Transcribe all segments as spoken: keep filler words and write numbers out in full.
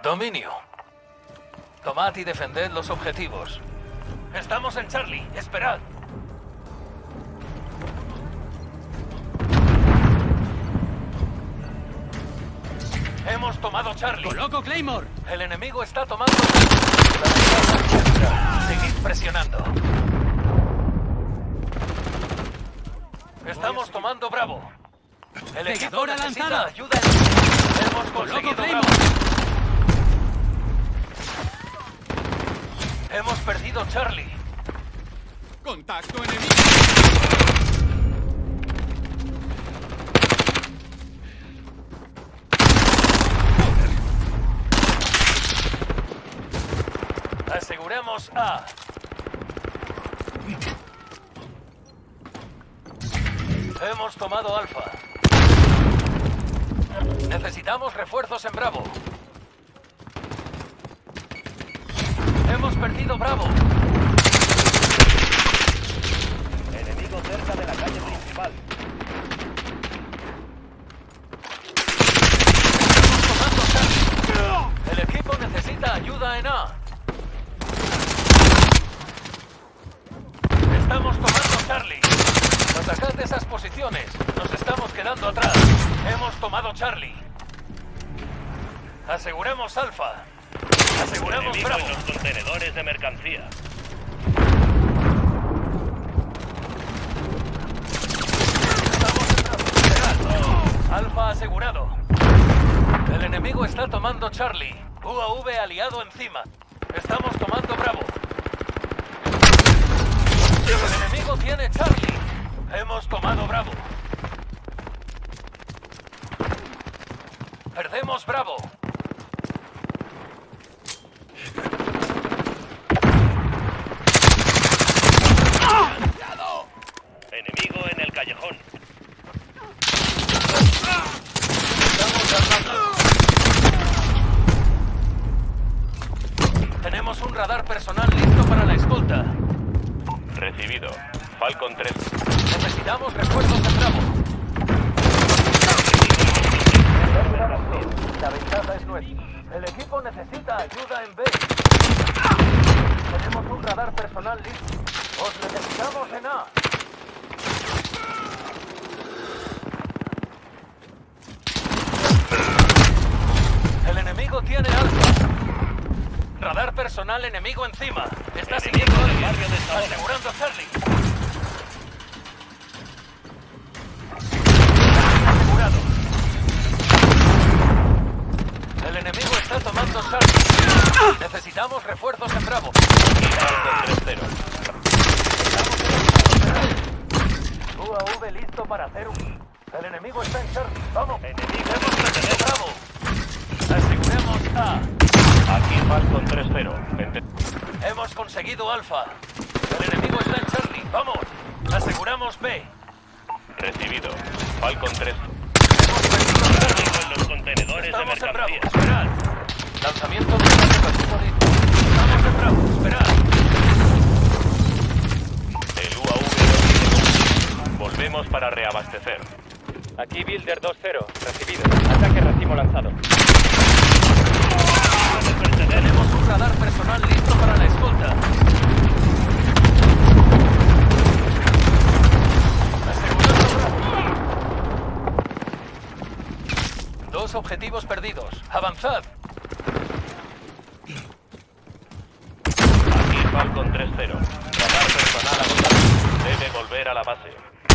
Dominio. Tomad y defended los objetivos. Estamos en Charlie. Esperad. Hemos tomado Charlie. ¡Coloco Claymore! El enemigo está tomando... Seguid presionando. Estamos tomando Bravo. El equipo Cegadora necesita lanzada. ayuda. en- Hemos conseguido Claymore. Bravo. Hemos perdido Charlie. ¡Contacto enemigo! Aseguremos A. Hemos tomado Alfa. Necesitamos refuerzos en Bravo. Hemos perdido Bravo. Enemigo cerca de la calle principal. Estamos tomando Charlie. El equipo necesita ayuda en A. Estamos tomando Charlie. Atacad esas posiciones. Nos estamos quedando atrás. Hemos tomado Charlie. Aseguremos Alfa. Aseguremos Enemigo Bravo. en los contenedores de mercancía. Estamos en Bravo. Esperad. Alfa asegurado. El enemigo está tomando Charlie. U A V aliado encima. Estamos tomando Bravo. El enemigo tiene Charlie. Hemos tomado Bravo. Perdemos Bravo. Enemigo en el callejón. Estamos ganando. Tenemos un radar personal listo para la escolta. Recibido. Falcon tres. Necesitamos refuerzos en Bravo. La ventaja es nuestra. El equipo necesita ayuda en B. Tenemos un radar personal listo. Os necesitamos en A. El enemigo tiene Alfa. Radar personal enemigo encima. Está Enemigo siguiendo del barrio de Sabana. asegurando a Charlie. Asegurado. El enemigo está tomando Charlie. Necesitamos refuerzos en Bravo. Falcon tres cero. U A V listo para hacer un... El enemigo está en Charlie. Vamos. Enemigo Hemos en perdido Bravo. Aseguremos A. Aquí Falcon tres cero. Ente- Hemos conseguido Alfa. El enemigo está en Charlie. Vamos. Aseguramos B. Recibido. Falcon tres. Hemos perdido Charlie. Enemigo en los contenedores de Estamos en Bravo. mercancía. Esperad. Lanzamiento de ataque pasivo listo. Estamos en Bravo. Esperad. El U A V no tiene. Volvemos para reabastecer. Aquí Builder dos cero, recibido. Ataque racimo lanzado. Tenemos un radar personal listo para la escolta. Asegurando Bravo. Dos objetivos perdidos. Avanzad. Aquí Falcon tres cero. Radar personal agotado. Debe volver a la base.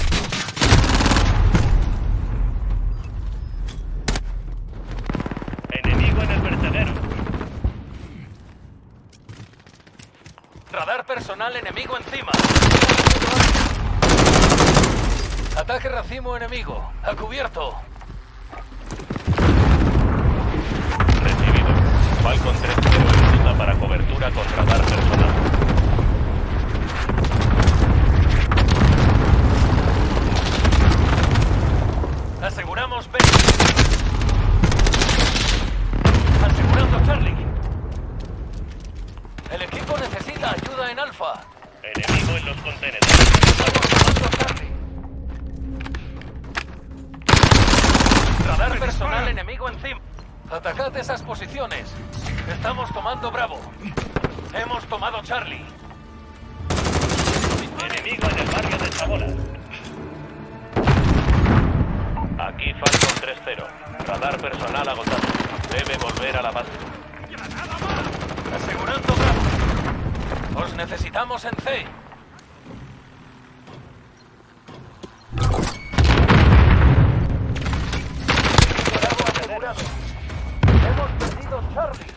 Enemigo en el vertedero. Radar personal enemigo encima. Ataque racimo enemigo. A cubierto. Recibido. Falcon tres cero en ruta para cobertura con radar personal. Aseguramos B. Asegurando Charlie. El equipo necesita ayuda en Alfa. Enemigo en los contenedores. Estamos tomando Charlie. Radar personal enemigo encima. Atacad esas posiciones. Estamos tomando Bravo. Hemos tomado Charlie. Enemigo en el barrio de Chabola. Aquí Falcon tres cero. Radar personal agotado. Debe volver a la base. Asegurando Bravo. Os necesitamos en C. Bravo asegurado. Hemos perdido Charlie.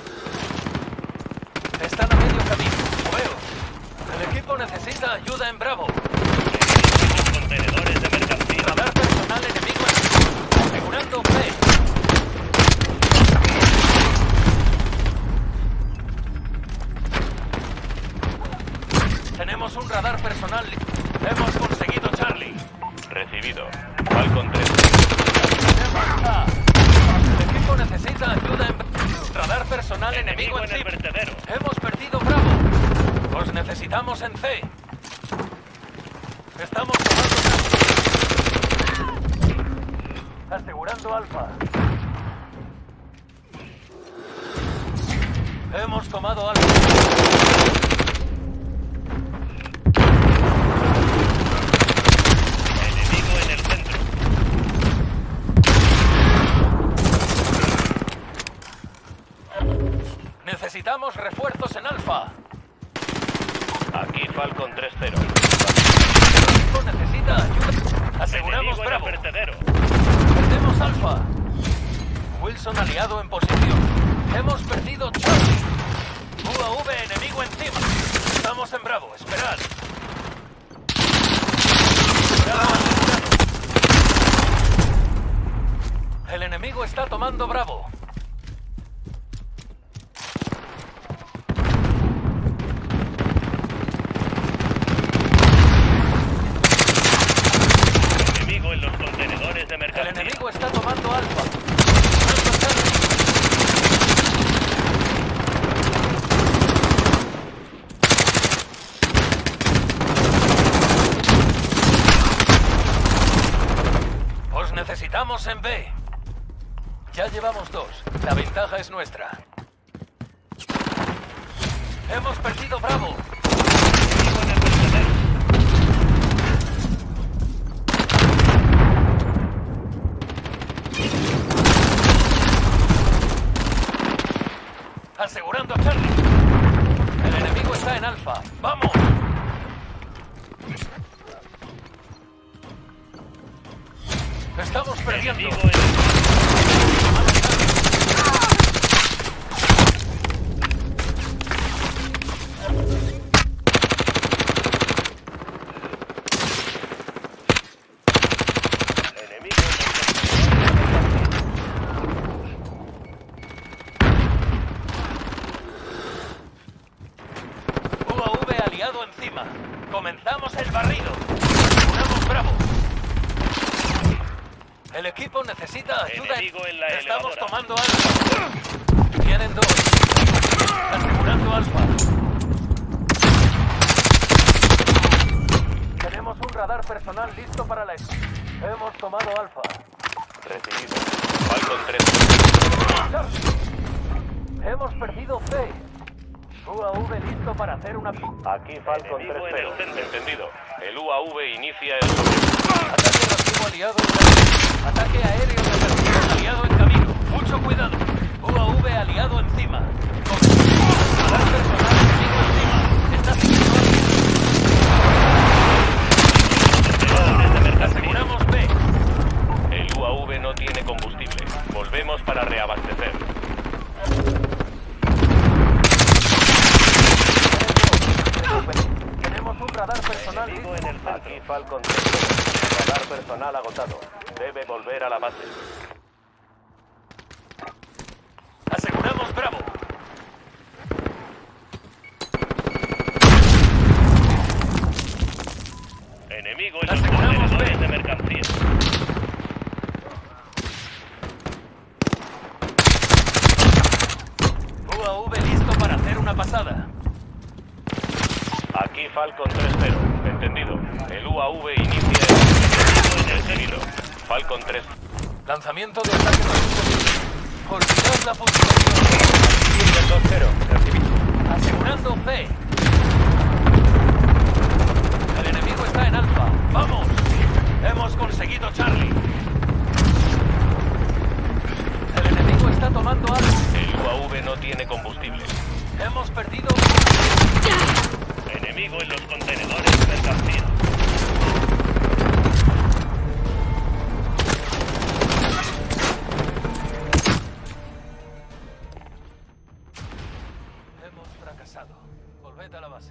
Están a medio camino. Moveos. El equipo necesita ayuda en Bravo. Contenedores de mercancía. Radar personal enemigo en... Asegurando C. Tenemos un radar personal. Hemos conseguido Charlie. Recibido. Falcon tres. Tenemos A. El equipo necesita ayuda en... Radar personal enemigo, Enemigo en en el C. vertedero. Hemos perdido Bravo. Os necesitamos en C. Estamos tomando... Asegurando Alfa. Hemos tomado Alfa. Enemigo en el centro. Necesitamos refuerzos en Alfa. Aquí Falcon tres cero. El equipo necesita ayuda. Aseguramos Enemigo en el Bravo. vertedero. Perdemos Alfa. Wilson aliado en posición. Hemos perdido Charlie. U A V enemigo encima. Estamos en Bravo. Esperad. Bravo asegurado. El enemigo está tomando Bravo. Enemigo en los contenedores de El mercancía. enemigo está tomando Alfa. Tomando Charlie. Os necesitamos en B. Ya llevamos dos. La ventaja es nuestra. Hemos perdido Bravo. Enemigo en el vertedero. Asegurando a Charlie. El enemigo está en Alfa. ¡Vamos! Estamos perdiendo. Enemigo en el... Enemigo en el U A V aliado encima. Comenzamos el barrido. Aseguramos Bravo. El equipo necesita ayuda. Enemigo en la Estamos elevadora. tomando Alfa. Tienen dos. Asegurando Alfa. Tenemos un radar personal listo para la... Hemos tomado Alfa. Recibido. Falcon tres. Hemos perdido C. U A V listo para hacer una... Aquí Falcon tres Enemigo en el cero. centro. Entendido. El U A V inicia el sobre. Ataque reactivo aliado en camino. Ataque aéreo reactivo aliado en camino. Mucho cuidado. U A V aliado encima. Radar personal enemigo encima. Está siguiendo a... Aseguramos B. El U A V no tiene combustible. Volvemos para reabastecer. Tenemos un radar personal Enemigo listo. en el centro. Aquí Falcon tres cero. Radar personal agotado. Debe volver a la base. Aseguramos Bravo. Enemigo en los Aseguramos contenedores B. de mercancía. U A V listo para hacer una pasada. Aquí Falcon tres cero. Entendido. El U A V inicia el... Enemigo en el seguido. Falcon tres. Lanzamiento de ataque reactivo. Olvidad la fusilación. Builder dos cero, recibido. Asegurando C. El enemigo está en Alfa. ¡Vamos! Hemos conseguido Charlie. El enemigo está tomando Alfa. El U A V no tiene combustible. Hemos perdido... Enemigo en los contenedores de mercancía. Hemos fracasado. Volved a la base.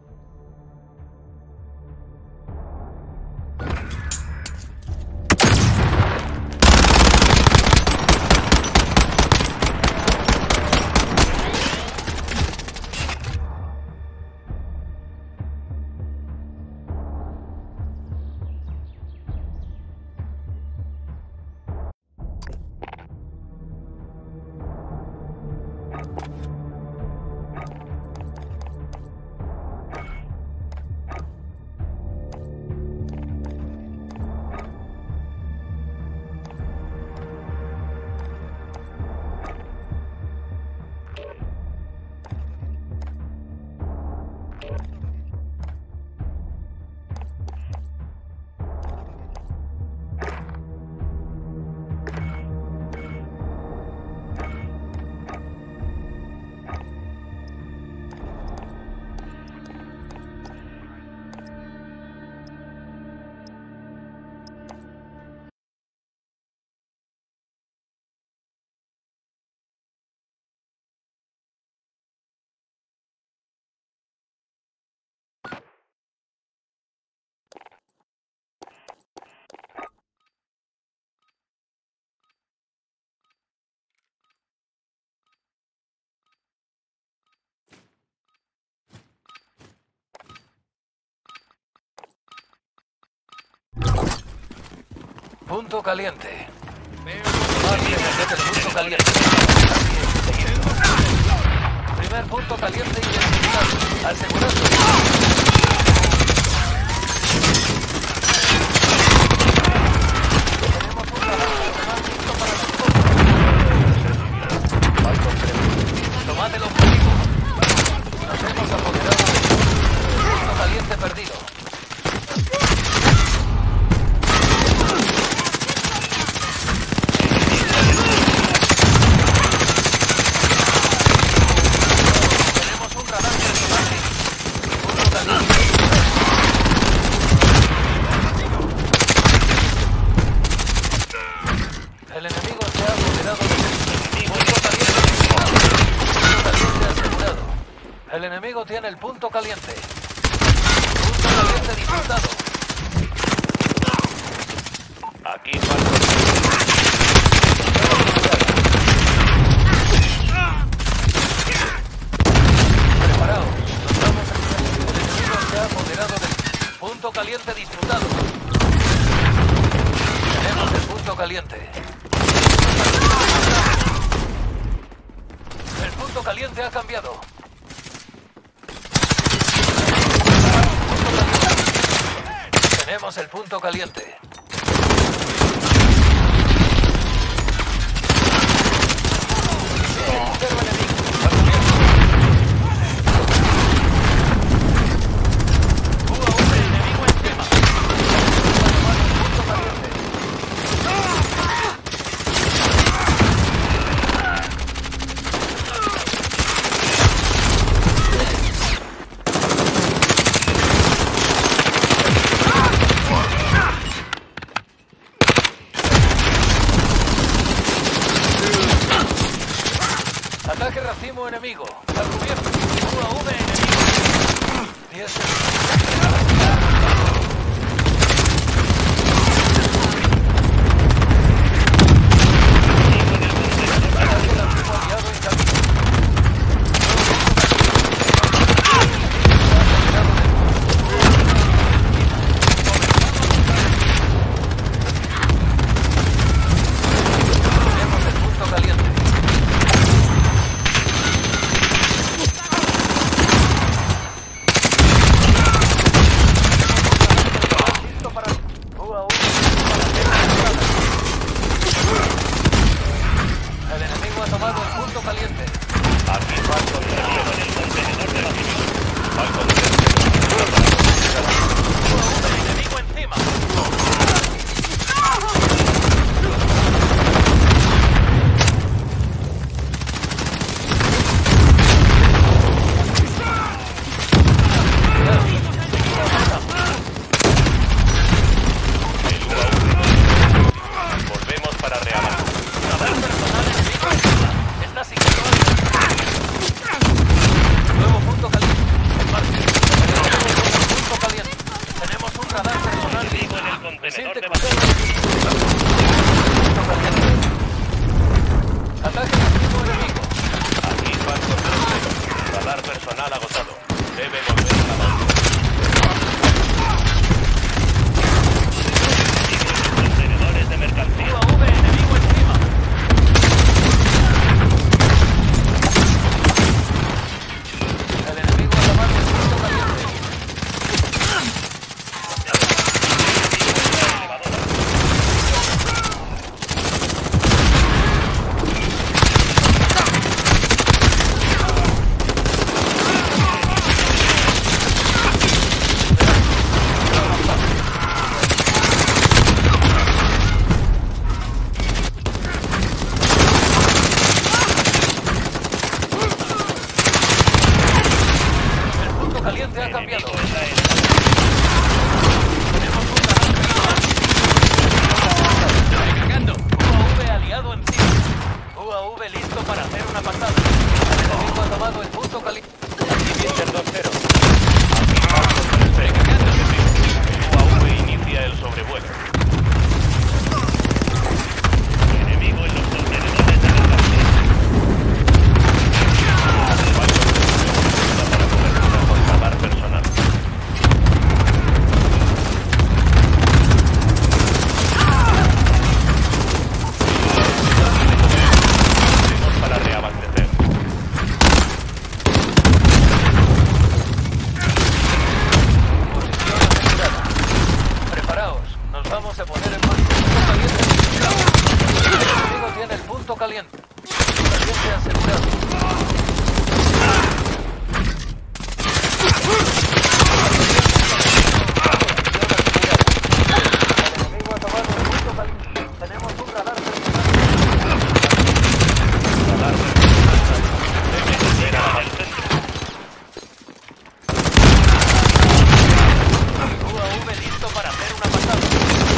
Punto caliente. Margen del punto caliente. Primer punto caliente identificado. Asegurando. Tenemos un radar listo para nosotros. Tomad el objetivo. Nos hemos apoderado del punto caliente perdido. El enemigo se ha apoderado del punto caliente. Punto caliente asegurado. El enemigo tiene el punto caliente. Punto caliente disfrutado. Aquí falta. Preparaos. Nos vamos a... El enemigo se ha apoderado del punto caliente disfrutado. Tenemos el punto caliente. El punto caliente ha cambiado. Tenemos el punto caliente. Puntero enemigo. U A V enemigo encima. Punto caliente. Ataque racimo enemigo. Al cubierto. U A V enemigo. diez segundos. Ataque racimo aliado en camino. Tenemos el punto caliente. Aquí Falcon tres cero en el contenedor de vacío. Falcon tres cero para Enemigo encima. Volvemos para reabar. Radar personal enemigo encima. Está siguiendo al... Nuevo punto caliente. En marcha. Tenemos un punto caliente. Tenemos un radar personal Enemigo en el contenedor Siente de cuidado. vacío. Punto caliente. Ataque masivo enemigo. Aquí Falcon tres cero. Radar personal agotado. Debe volver a la base. Contenedores de mercancía. U A V enemigo encima. El enemigo a la base punto caliente. El punto caliente ha cambiado. Tenemos un radar Cargando. U A V aliado encima. U A V listo para hacer una pasada. El enemigo ha tomado el punto caliente. Builder dos cero. Falcon tres cero. U A V inicia el sobrevuelo. Enemigo en los contenedores de mercancía. Falcon tres cero para cobertura con radar personal. Volvemos para reabastecer. Posición asegurada. Preparaos. Nos vamos a poner en marcha. Punto caliente. El enemigo tiene el punto caliente. Caliente asegurado. El enemigo ha tomado el punto caliente. Tenemos un radar personal. Radar personal. Debe volver a la centro. U A V listo para hacer una pasada.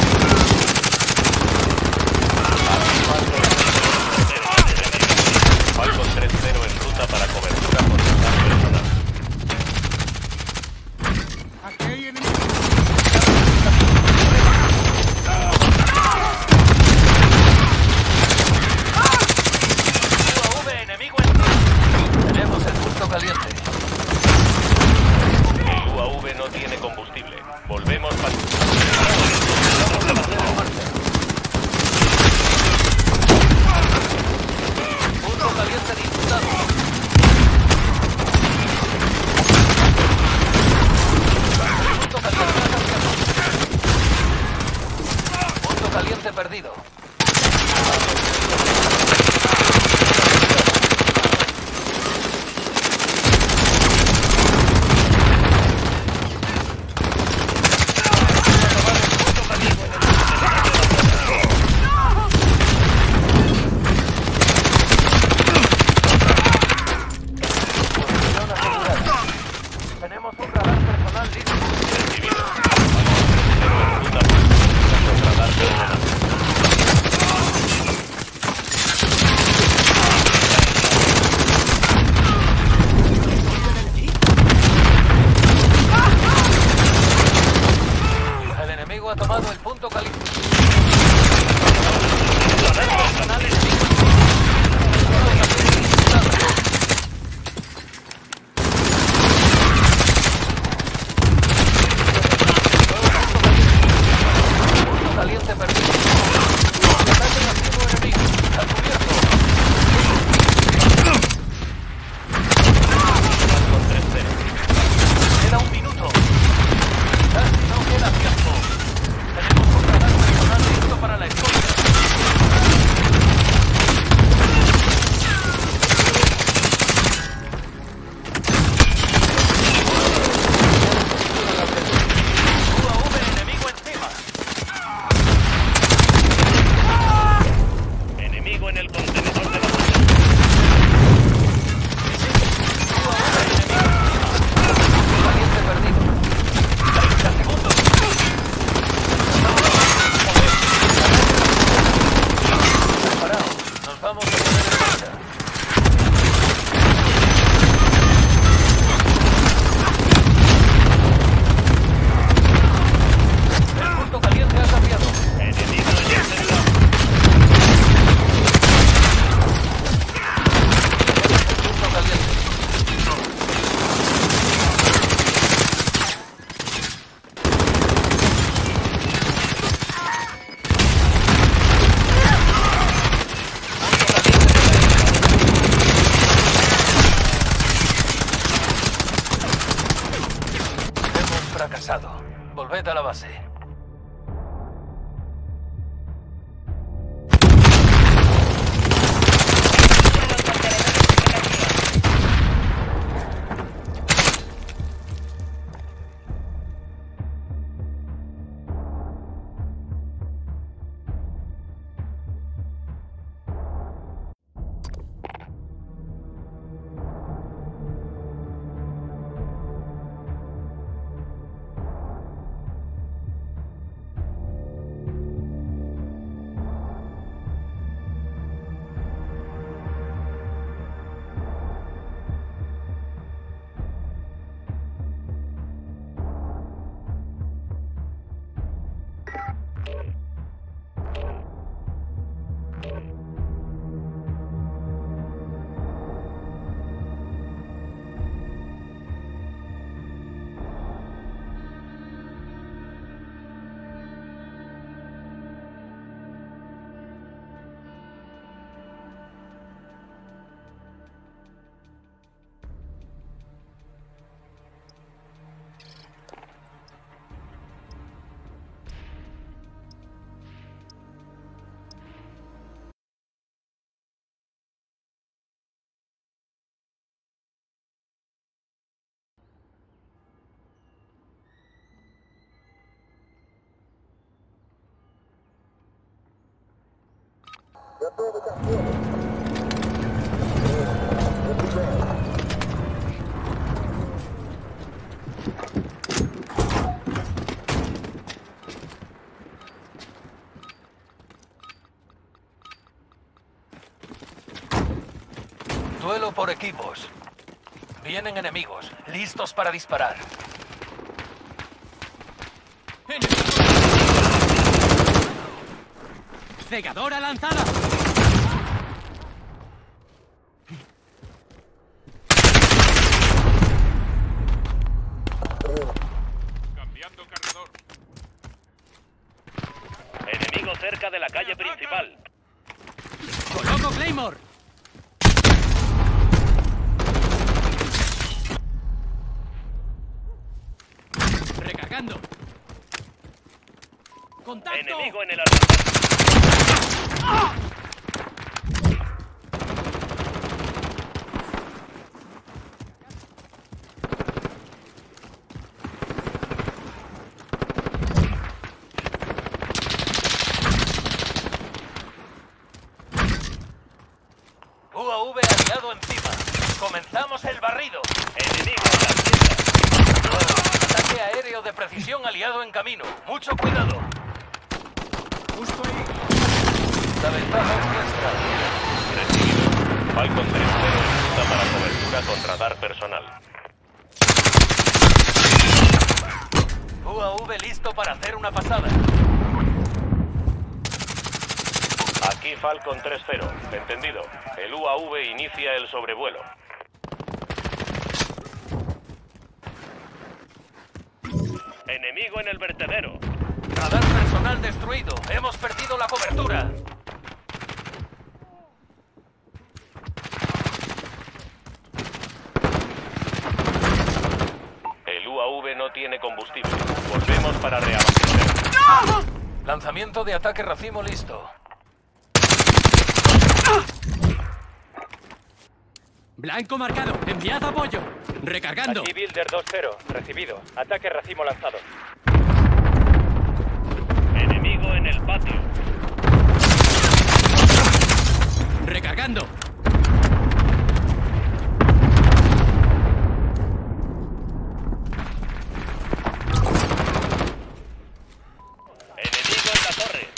Falcon tres cero en ruta para cobertura con radar personal. Aquí hay enemigo. U A V enemigo encima. Tenemos el punto caliente. El U A V no tiene combustible. Volvemos para... Punto caliente disputado. Punto caliente ha cambiado. Punto caliente perdido. sujeta la base. Duelo por equipos. Vienen enemigos, listos para disparar. ¡Cegadora lanzada! Cambiando cargador. Enemigo cerca de la calle principal. ¡Coloco Claymore! ¡Recargando! ¡Contacto! Enemigo en el almacén. U A V aliado encima. Comenzamos el barrido. Enemigo en la tienda. Ataque aéreo de precisión aliado en camino. Mucho cuidado. Justo ahí. La ventaja es nuestra. Recibido. Falcon tres cero en ruta para cobertura con radar personal. U A V listo para hacer una pasada. Aquí Falcon tres cero. Entendido. El U A V inicia el sobrevuelo. Enemigo en el vertedero. Radar personal destruido. Hemos perdido la cobertura. El U A V no tiene combustible. Volvemos para reabastecer. Lanzamiento de ataque racimo listo. Blanco marcado. Enviad apoyo. Recargando. Aquí Builder dos cero. Recibido. Ataque racimo lanzado. Enemigo en el patio. Recargando. Enemigo en la torre.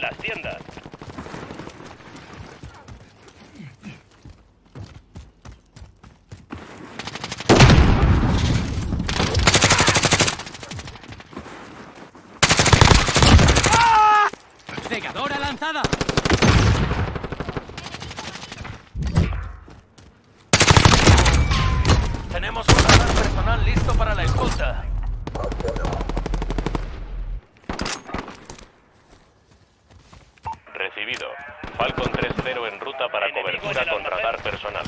las tiendas. ¡Cegadora lanzada! Tenemos un radar personal listo para la escolta. Recibido. Falcon tres cero en ruta para Enemigo cobertura en el con almacén. radar personal.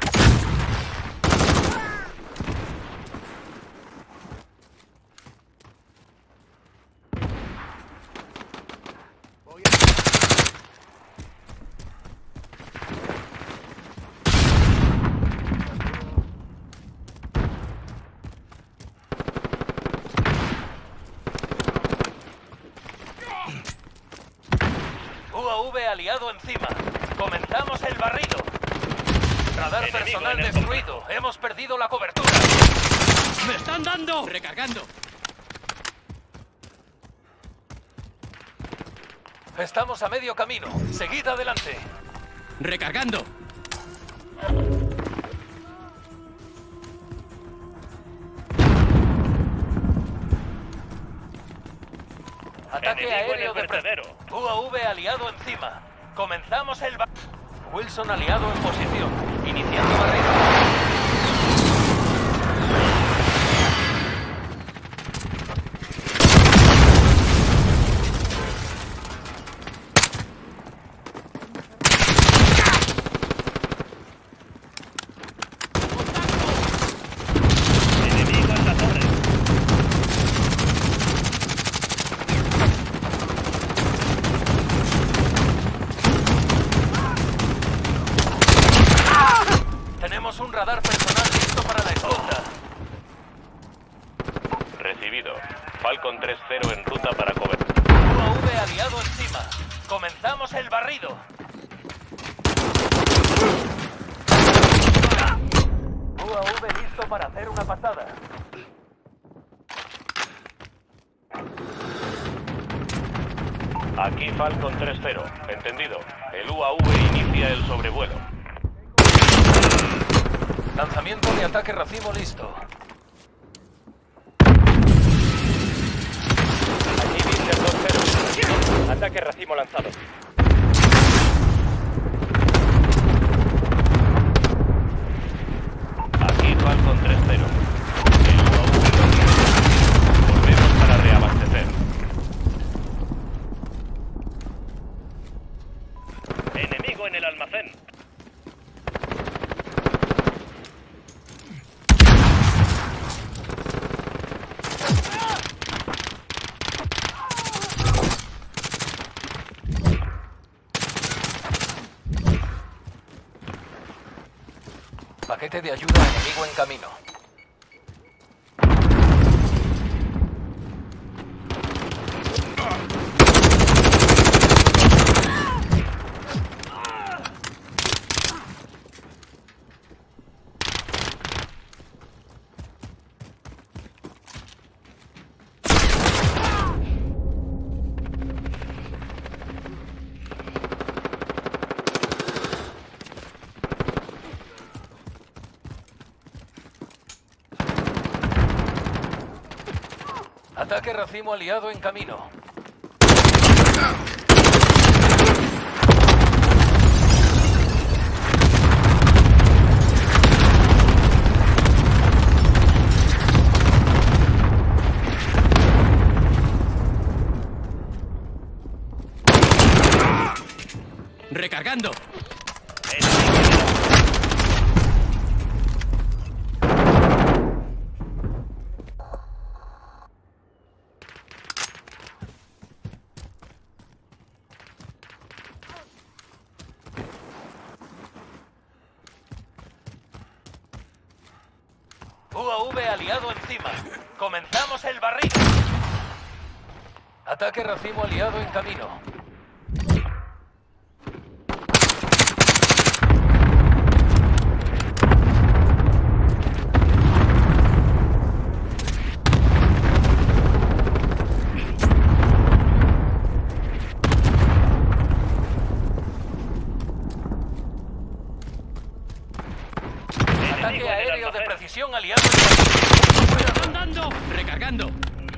U A V aliado encima. Comenzamos el barrido. Radar Enemigo personal en el destruido. Hemos perdido la cobertura. ¡Me están dando! ¡Recargando! Estamos a medio camino. Seguid adelante. ¡Recargando! Ataque Enemigo en aéreo el de vertedero. pre- U A V aliado encima. Comenzamos el ba- Wilson aliado en posición. Iniciando barrido. Enemigo en la torre. Tenemos un radar personal listo para la escolta. Recibido. Falcon tres cero en ruta para cobertura. U A V aliado encima. Comenzamos el barrido. U A V listo para hacer una pasada. Aquí Falcon tres cero. Entendido. El U A V inicia el sobrevuelo. Lanzamiento de ataque racimo listo. Aquí Binder dos cero. Ataque racimo lanzado. Aquí Falcon tres cero. El U A V inicia. Volvemos para reabastecer. Enemigo en el almacén. Paquete de ayuda enemigo en camino. Ataque racimo aliado en camino. ¡Recargando! U A V aliado encima. Comenzamos el barrido. Ataque racimo aliado en camino. Ataque en el aéreo de almacén. precisión aliado. ¡Me están dando! Recargando.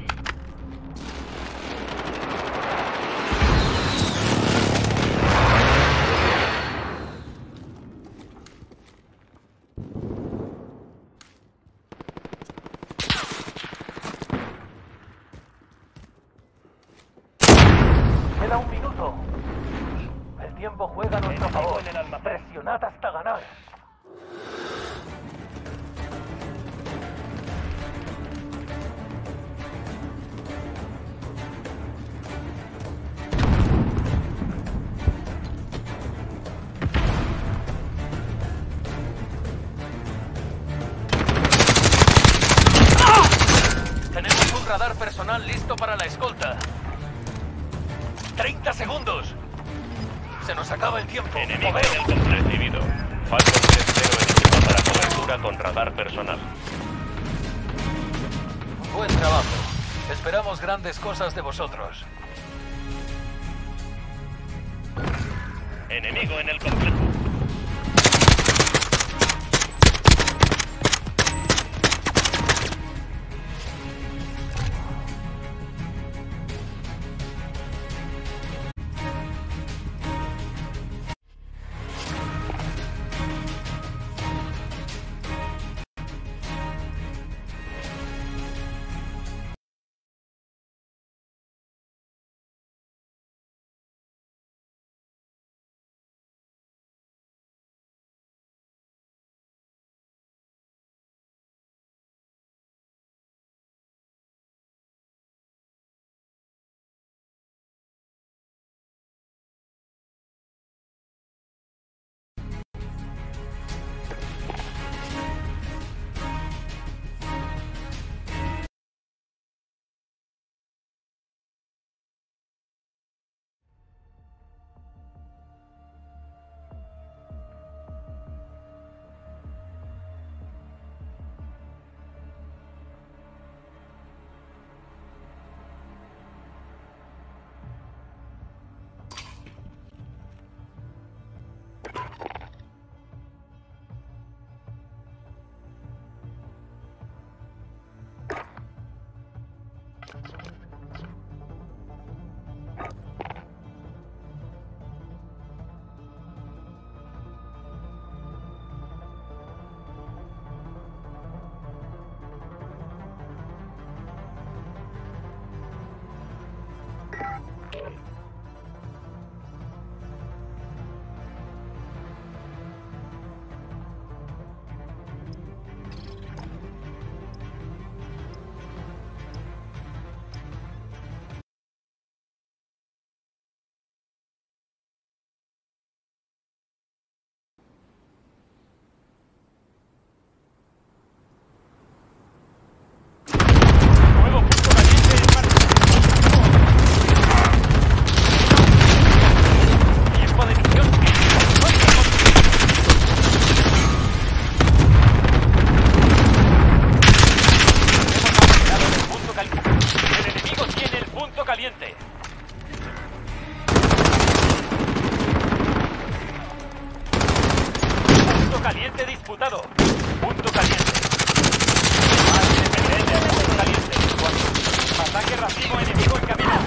Queda un minuto. El tiempo juega a nuestro Enemigo favor. en el almacén. Presionad hasta ganar. Tenemos un radar personal listo para la escolta. ¡treinta segundos! Se nos acaba el tiempo. Enemigo Moveos. en el complejo. Recibido. Falcon tres cero en equipo para cobertura con radar personal. Buen trabajo. Esperamos grandes cosas de vosotros. Enemigo en el complejo. Nuevo punto caliente en marcha. Tiempo de misión. Hemos punto caliente. El enemigo tiene el punto caliente. Punto caliente disputado. Punto caliente. Punto caliente. Ataque racimo enemigo en camino.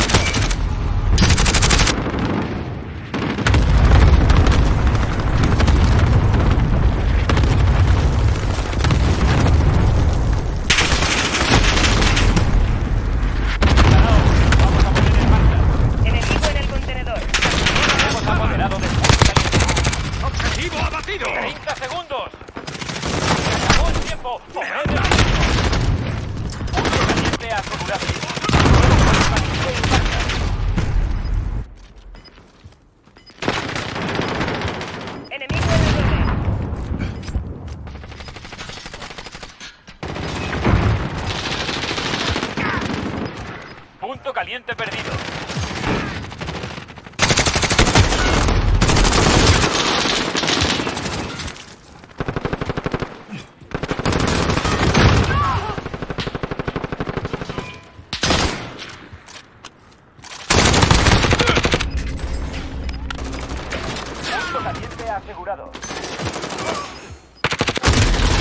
Vamos a poner en marcha. Enemigo en el contenedor. Hemos apoderado del punto caliente. ¡Objetivo abatido! treinta segundos. Se acabó el tiempo. Mover el ritmo. Punto caliente asegurado. Caliente en marcha. Enemigo en el borde. Punto caliente perdido. Punto caliente asegurado.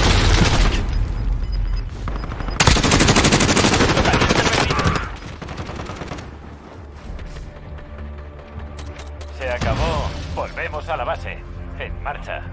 Volvemos a la base. En marcha.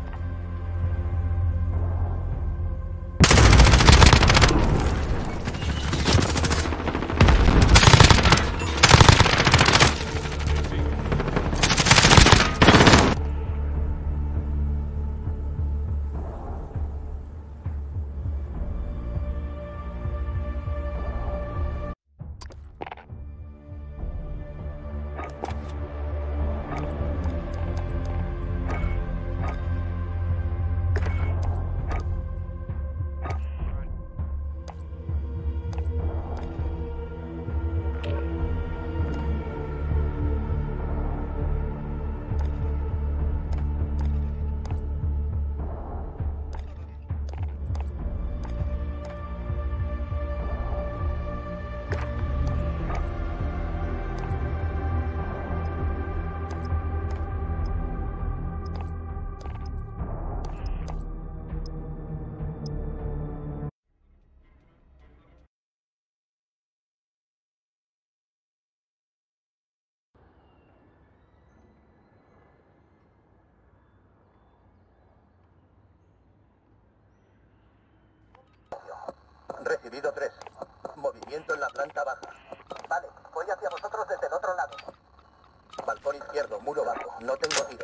Recibido tres. Movimiento en la planta baja. Vale, voy hacia vosotros desde el otro lado. Balcón izquierdo, muro bajo. No tengo tiro.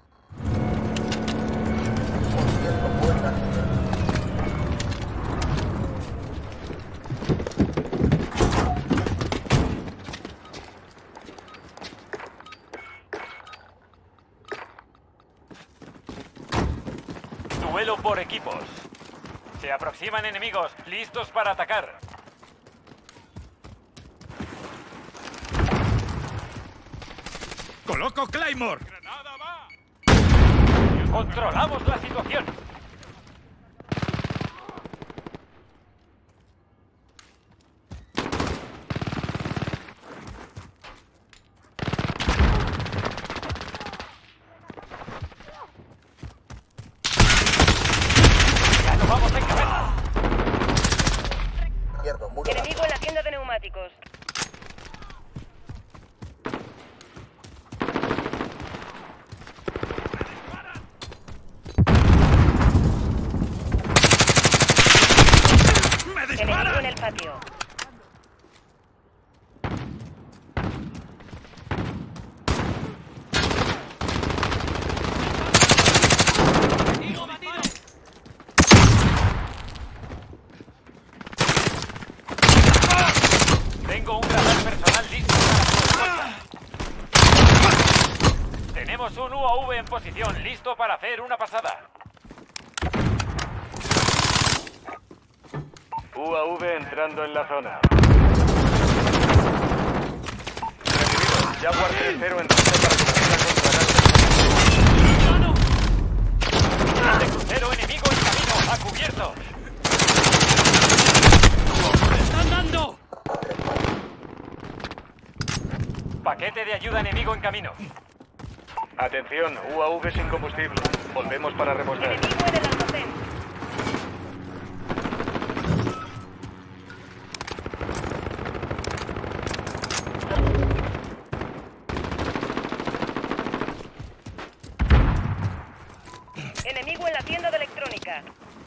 Movimiento puerta izquierda. Duelo por equipos. Se aproximan enemigos, listos para atacar. ¡Coloco Claymore! Controlamos la situación. Ya nos vamos en cabeza. Izquierdo, muro bajo. Enemigo en la tienda de neumáticos. ¡Me Enemigo disparan! en el patio. Tengo un radar personal listo para su escolta. Tenemos un U A V en posición, listo para hacer una pasada. U A V entrando en la zona. Recibido. Jaguar tres cero en ruta para cumplir la contraataque. De crucero enemigo en camino, a cubierto. ¡Me están dando! Paquete de ayuda enemigo en camino. Atención, U A V sin combustible. Volvemos para repostar. Enemigo en el almacén. Enemigo en la tienda de electrónica.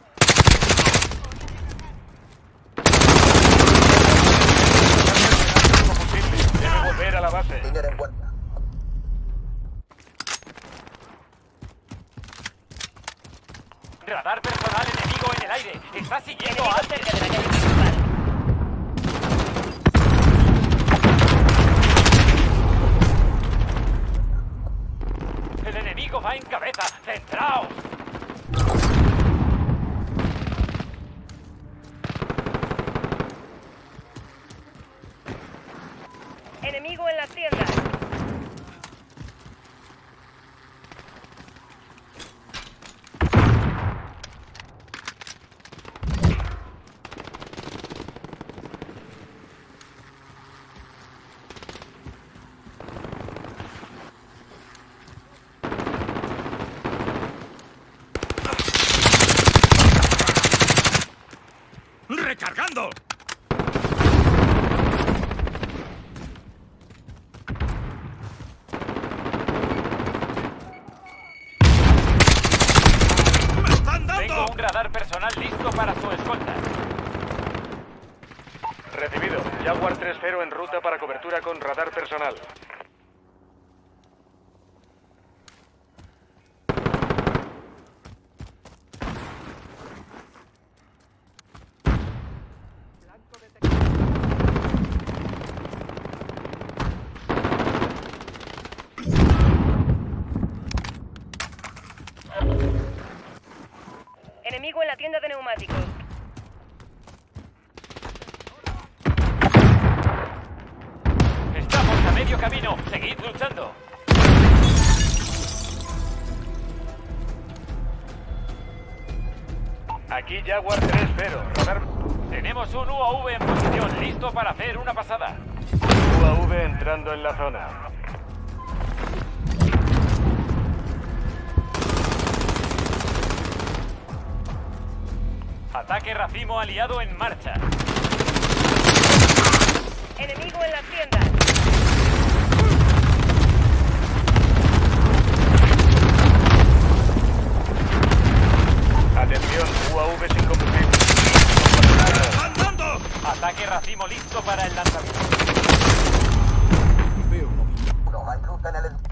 Debe volver a la base. Líder en guardia. Radar personal enemigo en el aire. Está siguiendo Enemigo a cerca de la calle principal. El enemigo va en cabeza. ¡Centraos! Enemigo en las tiendas. ¡Recargando! para su escolta. Recibido. Jaguar tres cero en ruta para cobertura con radar personal. Enemigo en la tienda de neumáticos. Estamos a medio camino. Seguid luchando. Aquí Jaguar tres cero. Radar Tenemos un U A V en posición, listo para hacer una pasada. U A V entrando en la zona. Ataque racimo aliado en marcha. Enemigo en las tiendas. Atención, U A V sin combustible. ¡Andando! Ataque racimo listo para el lanzamiento. No hay luz en el...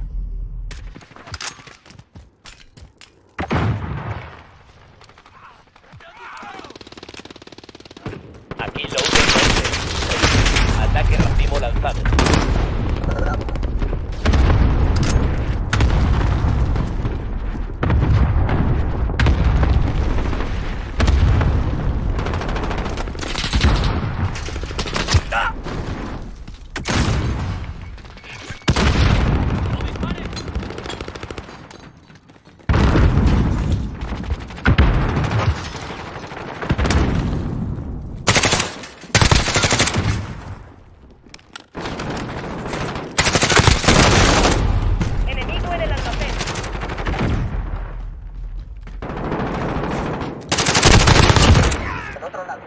Aquí lo uno. Ataque racimo lanzado. Enemigo en el almacén. En otro lado.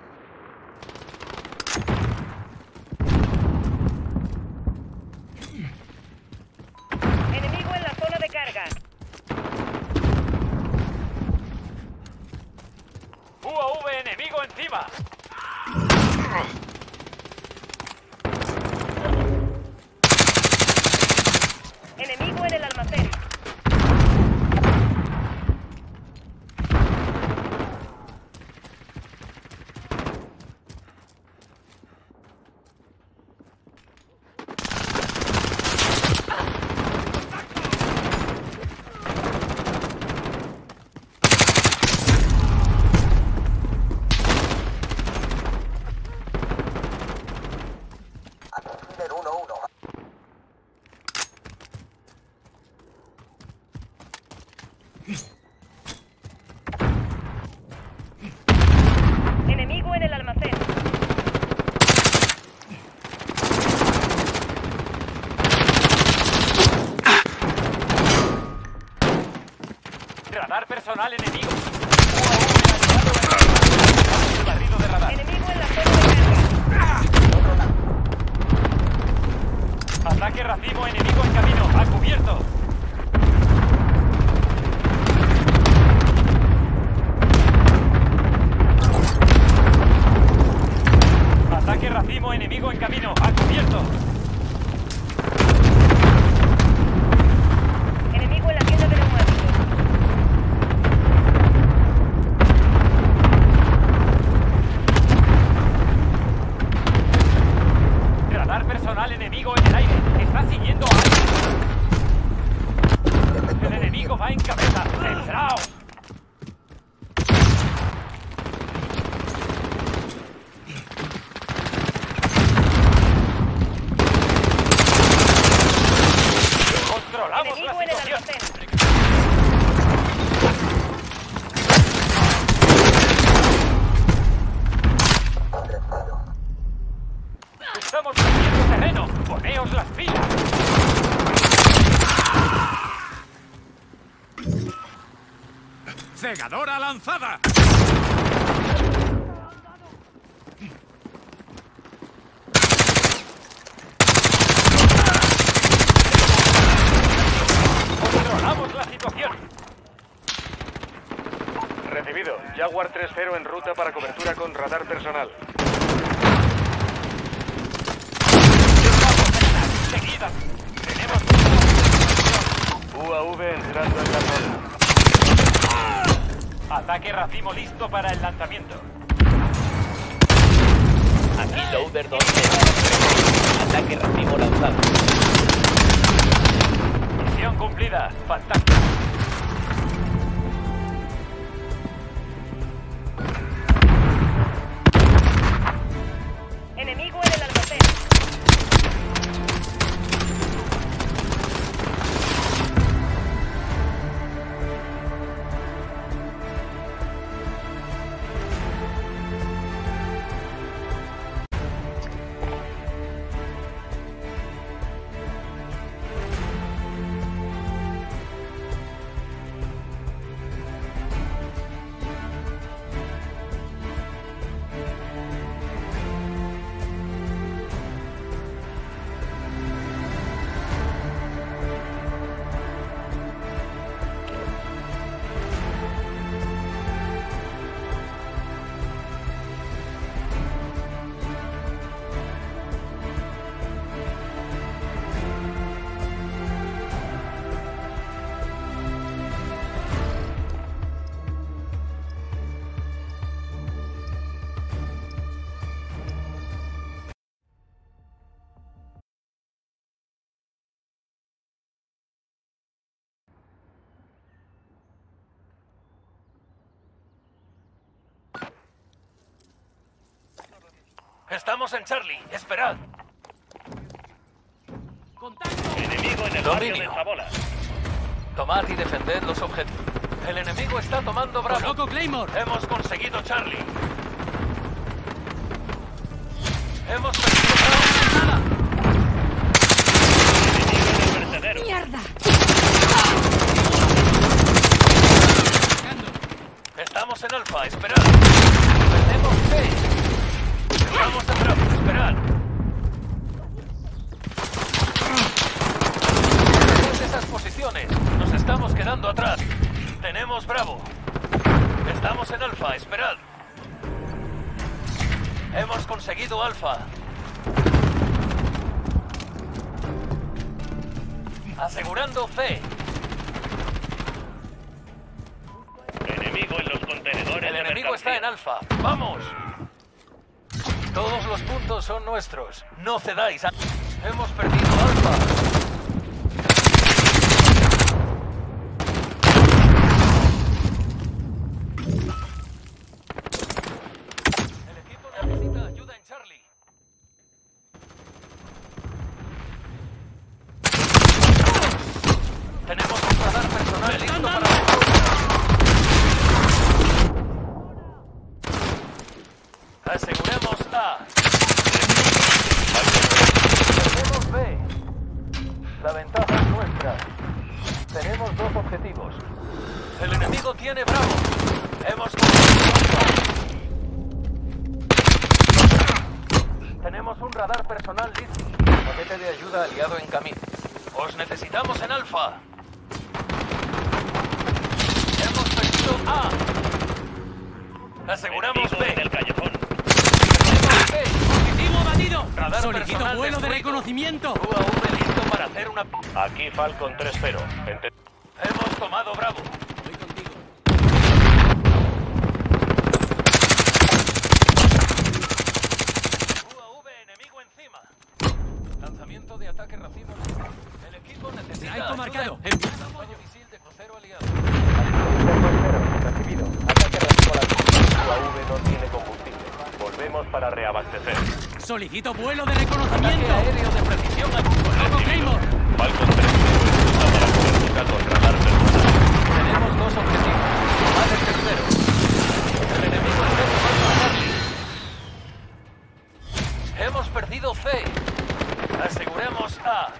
Enemigo en la zona de carga. U A V enemigo encima. Enemigo en el almacén. Atención uno uno. Enemigo en el almacén. Radar personal enemigo. U A V aliado en el barrido de radar. Enemigo en la zona de carga. Ataque racimo enemigo en camino. A cubierto. Ataque racimo enemigo en camino. A cubierto. Enemigo en la tienda de neumáticos. Radar personal enemigo en el aire. Está siguiendo a alguien. El enemigo va en cabeza. ¡Centraos! Controlamos la Enemigo en el situación. almacén. Estamos perdiendo terreno. Poneos las pilas. ¡Cegadora lanzada! Controlamos la situación. Recibido. Jaguar tres cero en ruta para cobertura con radar personal. Seguida. Tenemos U A V entrando en la zona. ataque racimo listo para el lanzamiento. Aquí Loader dos cero. Ataque racimo lanzado. Misión cumplida. Fantástico. Enemigo en el almacén. Estamos en Charlie. Esperad. Enemigo en el barrio de Dominio. Zabola. Tomad y defended los objetivos. El enemigo está tomando Bravo. ¡Loco Claymore! Hemos conseguido Charlie. Hemos perdido Bravo. Enemigo en el vertedero. Estamos en Alfa. Esperad. Perdemos C. Estamos en Bravo. Esperad. Desde esas posiciones. Nos estamos quedando atrás. Tenemos Bravo. Estamos en Alfa. Esperad. Hemos conseguido Alfa. Asegurando C. Enemigo en los contenedores El de enemigo está en mercancía. Alfa. ¡Vamos! Todos los puntos son nuestros. No cedáis. a- Hemos perdido Alfa. El equipo necesita ayuda en Charlie. Tenemos un radar personal listo para la aseguremos A. Tenemos B. La ventaja es nuestra. Tenemos dos objetivos. El enemigo tiene Bravo. Hemos conseguido Alfa. Tenemos un radar personal listo. Paquete de ayuda aliado en camino. Os necesitamos en Alfa. Hemos perdido A. Aseguramos Enemigo B. en el callejón. Tenemos B. ¡Objetivo batido! Radar ¡Solicito personal vuelo de destruido. reconocimiento! U A V listo para hacer una... Aquí Falcon tres cero. Ente- Hemos tomado Bravo. Voy contigo. U A V enemigo encima. Lanzamiento de ataque racimo. El equipo necesita Traigo ayuda. marcado. En... Lanzaño misil de crucero aliado. Recibido. Ataque racimo lanzado. U A V no tiene combustible. Volvemos para reabastecer. ¡Solicito vuelo de Ataque reconocimiento! aéreo de precisión a punto. ¡Loco Claymore! Falcon tres cero en ruta para cobertura con radar personal. Tenemos dos objetivos. Tomad el tercero. El enemigo está tomando a Charlie. Hemos perdido C. Aseguremos A.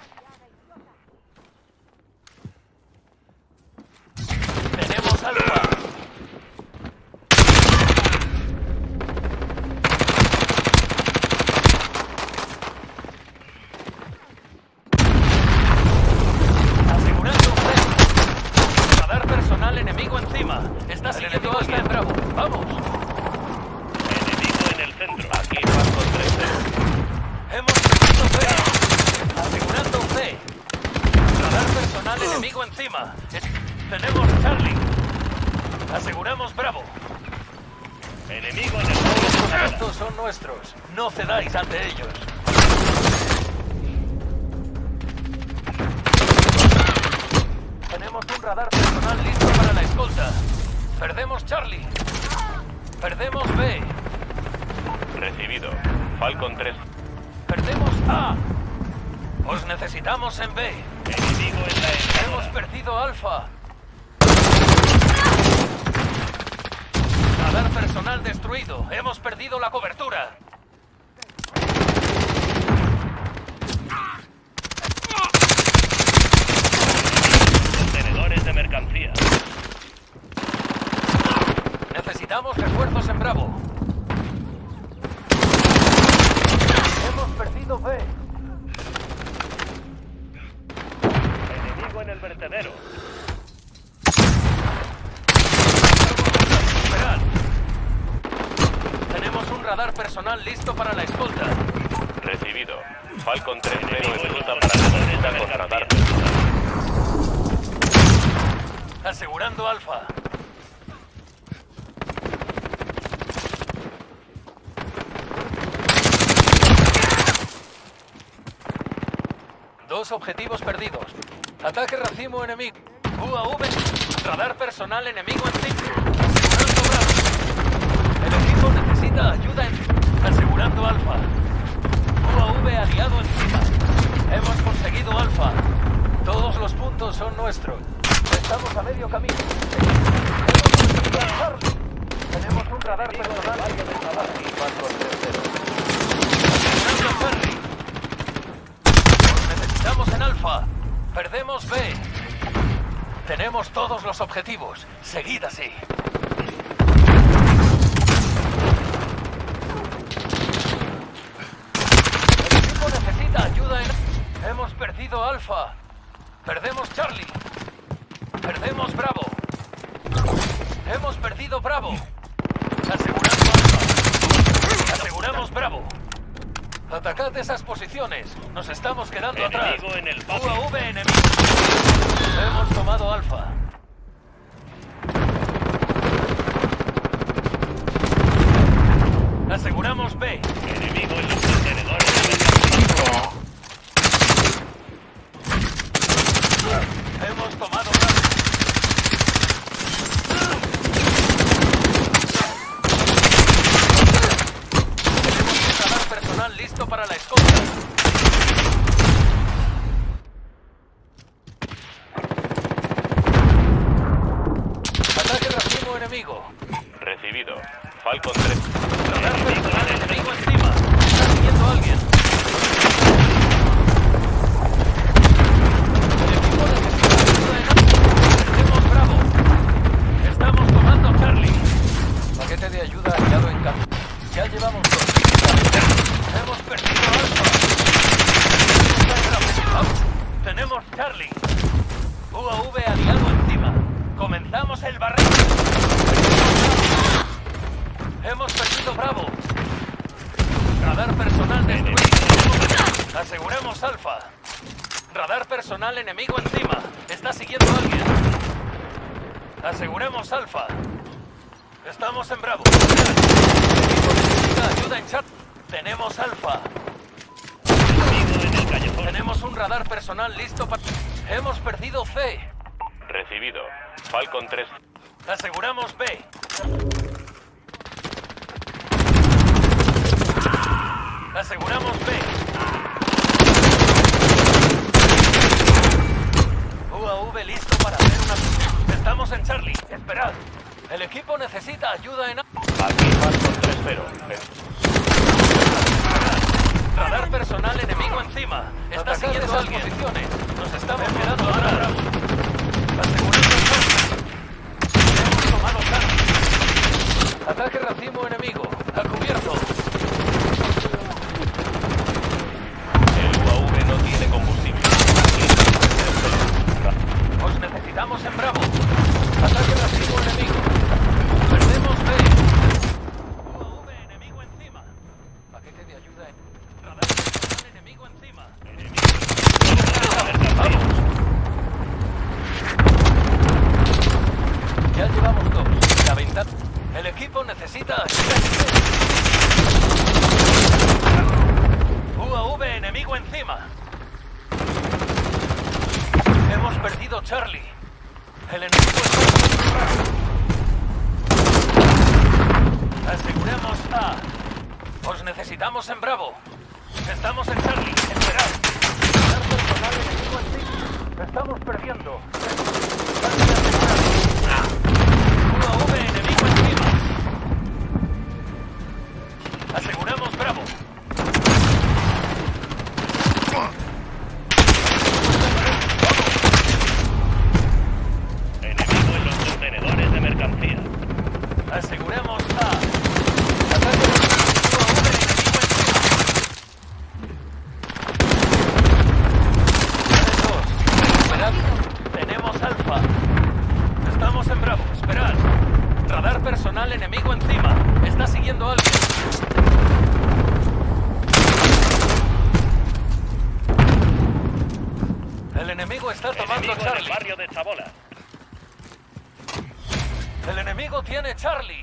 Tenemos Alfa. Asegurando C. Aseguramos Bravo. Enemigo en el suelo. Estos son nuestros. No cedáis ante ellos. Tenemos un radar personal listo para la escolta. Perdemos Charlie. Perdemos B. Recibido. Falcon tres. Perdemos A. Os necesitamos en B. Enemigo en la Hemos escuadra. perdido Alfa. Radar personal destruido. Hemos perdido la cobertura. Contenedores de mercancía. Necesitamos refuerzos en Bravo. Hemos perdido B. Enemigo en el vertedero. Esperad. Tenemos un radar personal listo para la escolta. Recibido. Falcon tres cero en ruta para la torreta con radar personal. Asegurando Alfa. Dos objetivos perdidos. Ataque racimo enemigo. U A V. Radar personal enemigo encima. Asegurando Bravo. El equipo necesita ayuda en... Asegurando Alfa. U A V aliado encima. Hemos conseguido Alfa. Todos los puntos son nuestros. Estamos a medio camino. Hemos conseguido a Charlie. Tenemos un radar personal. Asegurando Charlie. Estamos en Alfa. Perdemos B. Tenemos todos los objetivos. Seguid así. El equipo necesita ayuda en... Hemos perdido Alfa. Perdemos Charlie. Perdemos Bravo. Hemos perdido Bravo. Asegurando Alfa. Aseguramos Bravo. Atacad esas posiciones. Nos estamos quedando atrás. Enemigo en el patio. U A V enemigo. Hemos tomado Alfa. Aseguramos B. Enemigo en los contenedores de mercancía. Hemos tomado Bravo. Tenemos un radar personal listo para la escolta. Ataque racimo enemigo. Recibido. Falcon tres. Radar personal enemigo encima. Está siguiendo a alguien. El equipo necesita ayuda en... Perdemos Bravo. Estamos tomando Charlie. Paquete de ayuda aliado en campo. Ya llevamos dos. Hemos perdido Alfa. Tenemos Charlie. U A V aliado encima. Comenzamos el barril. Hemos perdido Bravo. Radar personal destruido. Aseguremos Alfa. Radar personal enemigo encima. Está siguiendo a alguien. Aseguremos Alfa. Estamos en Bravo. Equipo necesita ayuda en chat. Tenemos Alfa. Enemigo en el callejón. Tenemos un radar personal listo para... Hemos perdido C. Recibido. Falcon tres. Aseguramos B. Aseguramos B. U A V listo para hacer una... Estamos en Charlie. Esperad. El equipo necesita ayuda en... Aquí Falcon tres cero. Radar personal enemigo encima. Está siguiendo a alguien. Nos estamos quedando atrás. Asegurando Charlie. Hemos tomado Charlie. Ataque racimo enemigo. A cubierto. El U A V no tiene combustible. Os necesitamos en Bravo. Ataque racimo enemigo. Perdemos B. U A V enemigo encima. Paquete de ayuda en... Radar personal enemigo encima. Vamos. Ya llevamos dos. Necesita... El equipo necesita... U A V enemigo encima. Hemos perdido Charlie. El enemigo está... Aseguremos A. Os necesitamos en Bravo. Estamos en Charlie. Esperad. Personal enemigo encima. Estamos perdiendo. U A V enemigo encima. Aseguramos Bravo. Enemigo en los contenedores de mercancía. Aseguremos A. Ataque de U A V enemigo encima. dos. Esperad. Tenemos Alfa. Estamos en Bravo. Esperad. Radar personal enemigo encima. Está siguiendo a alguien. El enemigo está tomando Enemigo en el Charlie. barrio de Chabola. El enemigo tiene Charlie.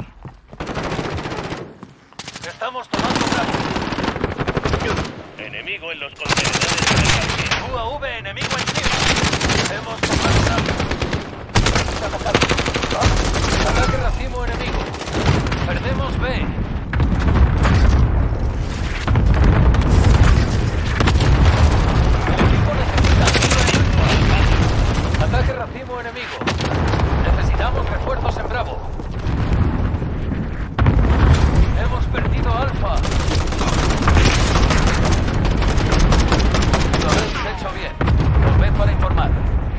Estamos tomando Bravo. Enemigo en los contenedores de mercancía. U A V enemigo encima. Hemos tomado Bravo. Ataque racimo enemigo. Perdemos B. El equipo necesita ayuda. Ataque racimo enemigo. Necesitamos refuerzos en Bravo. Hemos perdido Alfa. Lo habéis hecho bien. Volved para informar.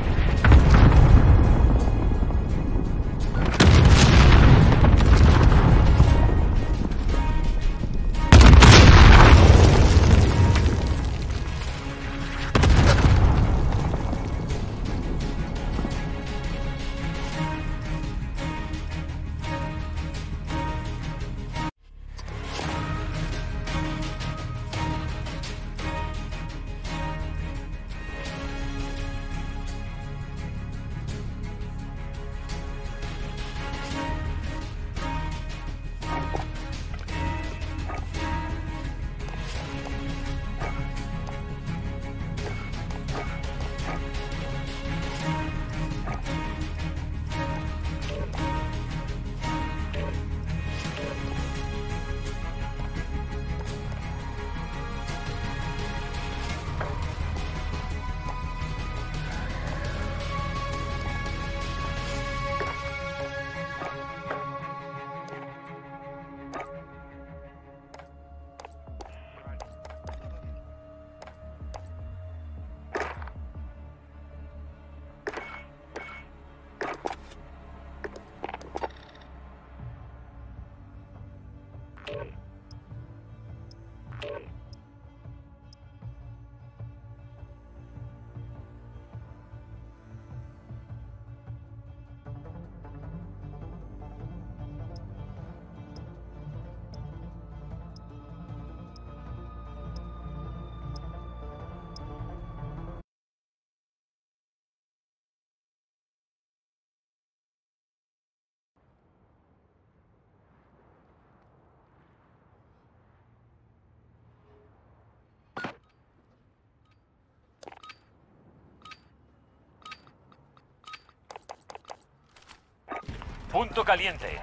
Punto caliente.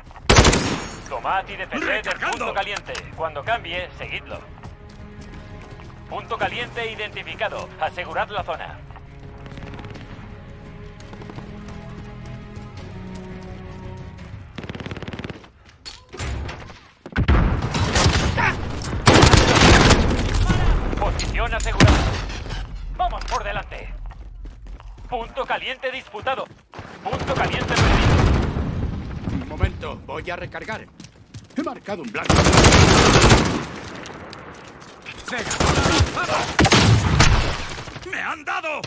Tomad y defended el punto caliente. Cuando cambie, seguidlo. Punto caliente identificado. Asegurad la zona. Posición asegurada. Vamos por delante. Punto caliente disputado. Punto caliente perdido. Un momento, voy a recargar. He marcado un blanco. ¡Se ganó la lanzada! ¡Me han dado!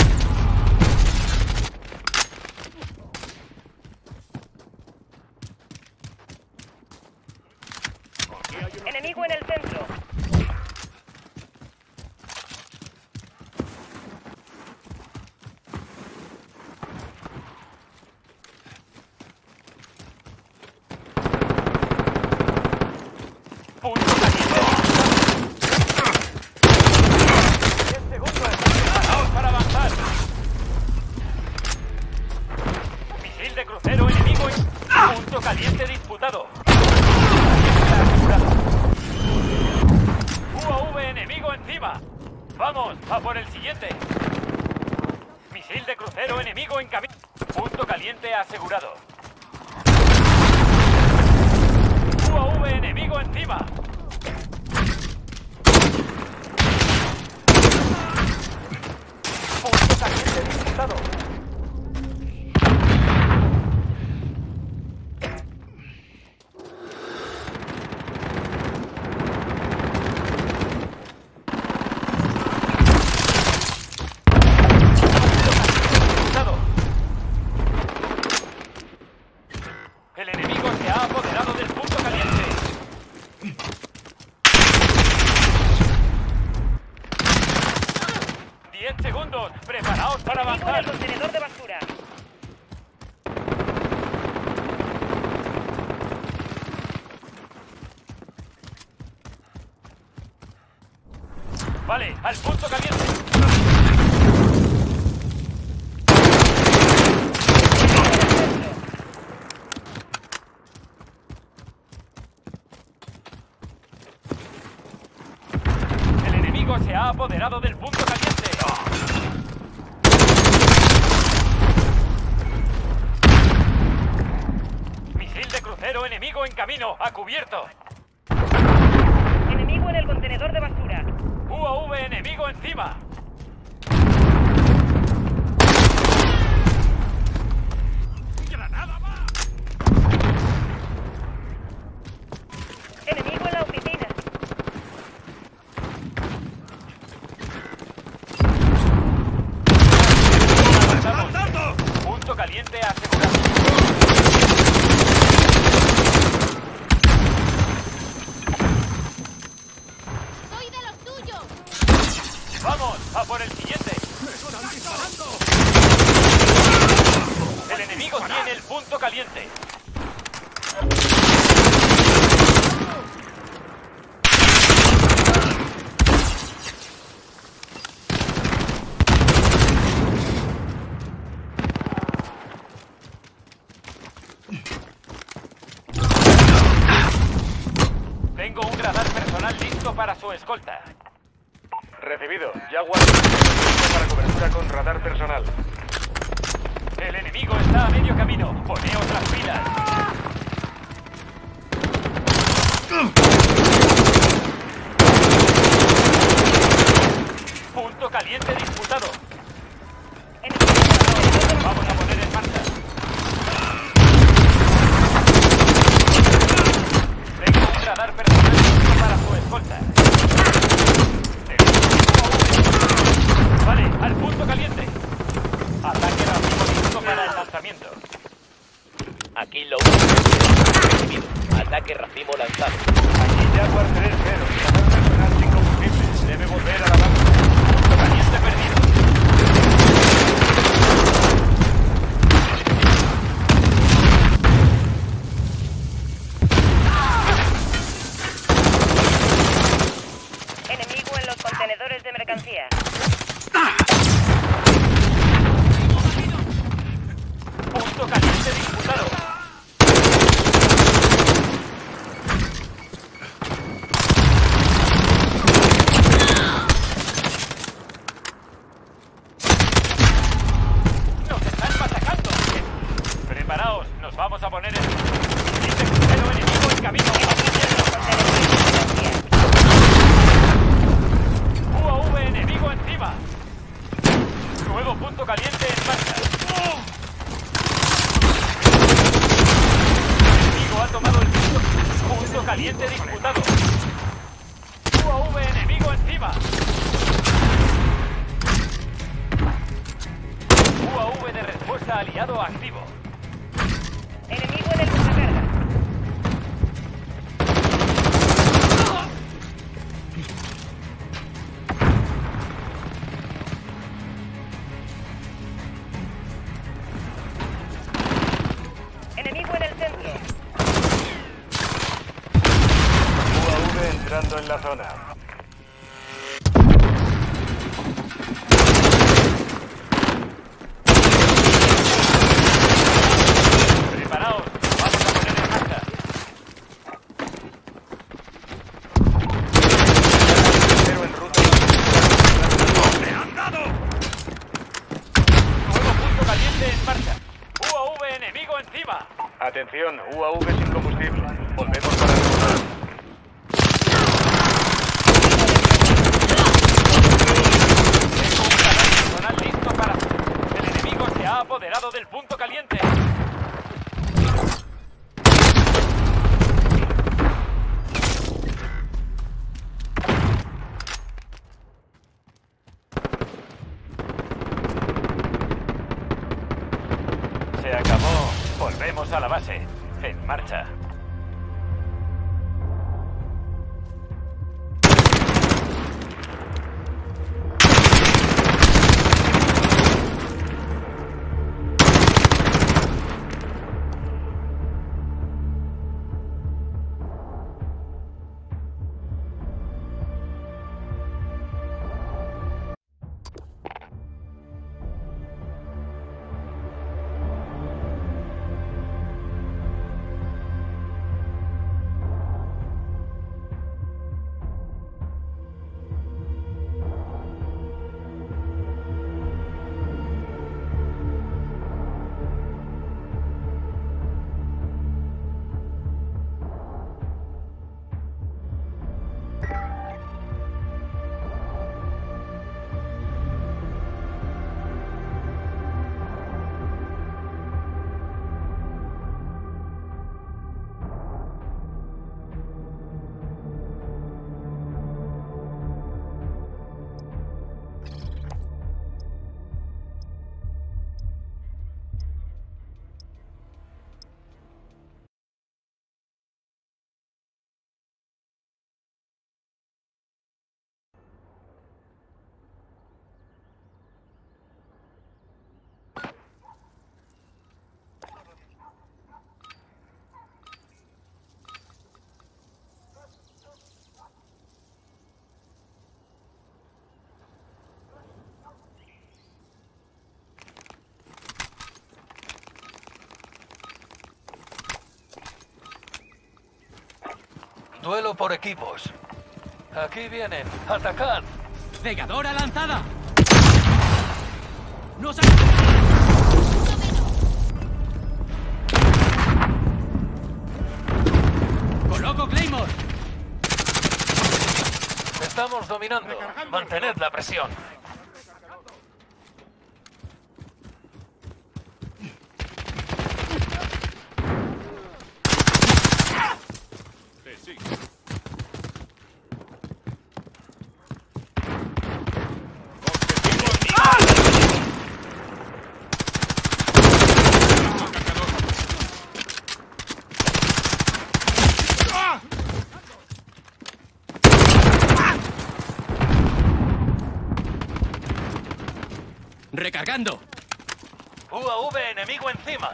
Enemigo en el centro. caliente disputado. U A V enemigo encima. Vamos, a por el siguiente. Misil de crucero enemigo en camino. Punto caliente asegurado. U A V enemigo encima. Punto caliente disputado. El enemigo se ha apoderado del punto caliente. Diez segundos. Preparaos para Enemigo en avanzar. el contenedor de basura. Vale, al punto caliente. El enemigo se ha apoderado del punto caliente. Misil de crucero enemigo en camino, a cubierto. Enemigo en el contenedor de basura. U A V enemigo encima. ¡Granada va! Enemigo en la oficina. ¡Avanzando! Punto caliente asegurado. ¡Soy de los tuyos! Vamos, a por el siguiente. ¡Me están disparando! El enemigo tiene el punto caliente. Tengo un radar personal listo para su escolta. Recibido. Jaguar listo para cobertura con radar personal. El enemigo está a medio camino. Poneos las pilas. Punto caliente disputado. Enemigo en el contenedor de basura. Vamos a poner en marcha. Tengo un radar personal listo para su escolta. Vale, al punto caliente. Ataque rápido listo para el lanzamiento. Aquí lo único. Recibido. Ataque racimo lanzado. Aquí Jaguar tres cero. Radar personal sin combustible. Debe volver a la base. Punto caliente perdido. Enemigo en los contenedores de mercancía. Punto caliente disputado. ¡Nos están masacrando! Preparaos, nos vamos a poner en... Misil de crucero enemigo en camino. U A V enemigo encima. Nuevo punto caliente en marcha. El enemigo ha tomado el punto. Punto caliente disputado. U A V enemigo encima. U A V de respuesta aliado activo. Enemigo en el montacargas. Enemigo en el centro. U A V entrando en la zona. Preparaos, vamos a poner en Atención, U A V sin combustible. Volvemos para reposar. Personal listo para... El enemigo se ha apoderado del punto caliente. Se acabó. Volvemos a la base. En marcha. Duelo por equipos. Aquí vienen. ¡Atacad! ¡Cegadora lanzada! ¡Nos ha... ¡Coloco Claymore! Estamos dominando. Mantened la presión. ¡Recargando! U A V enemigo encima.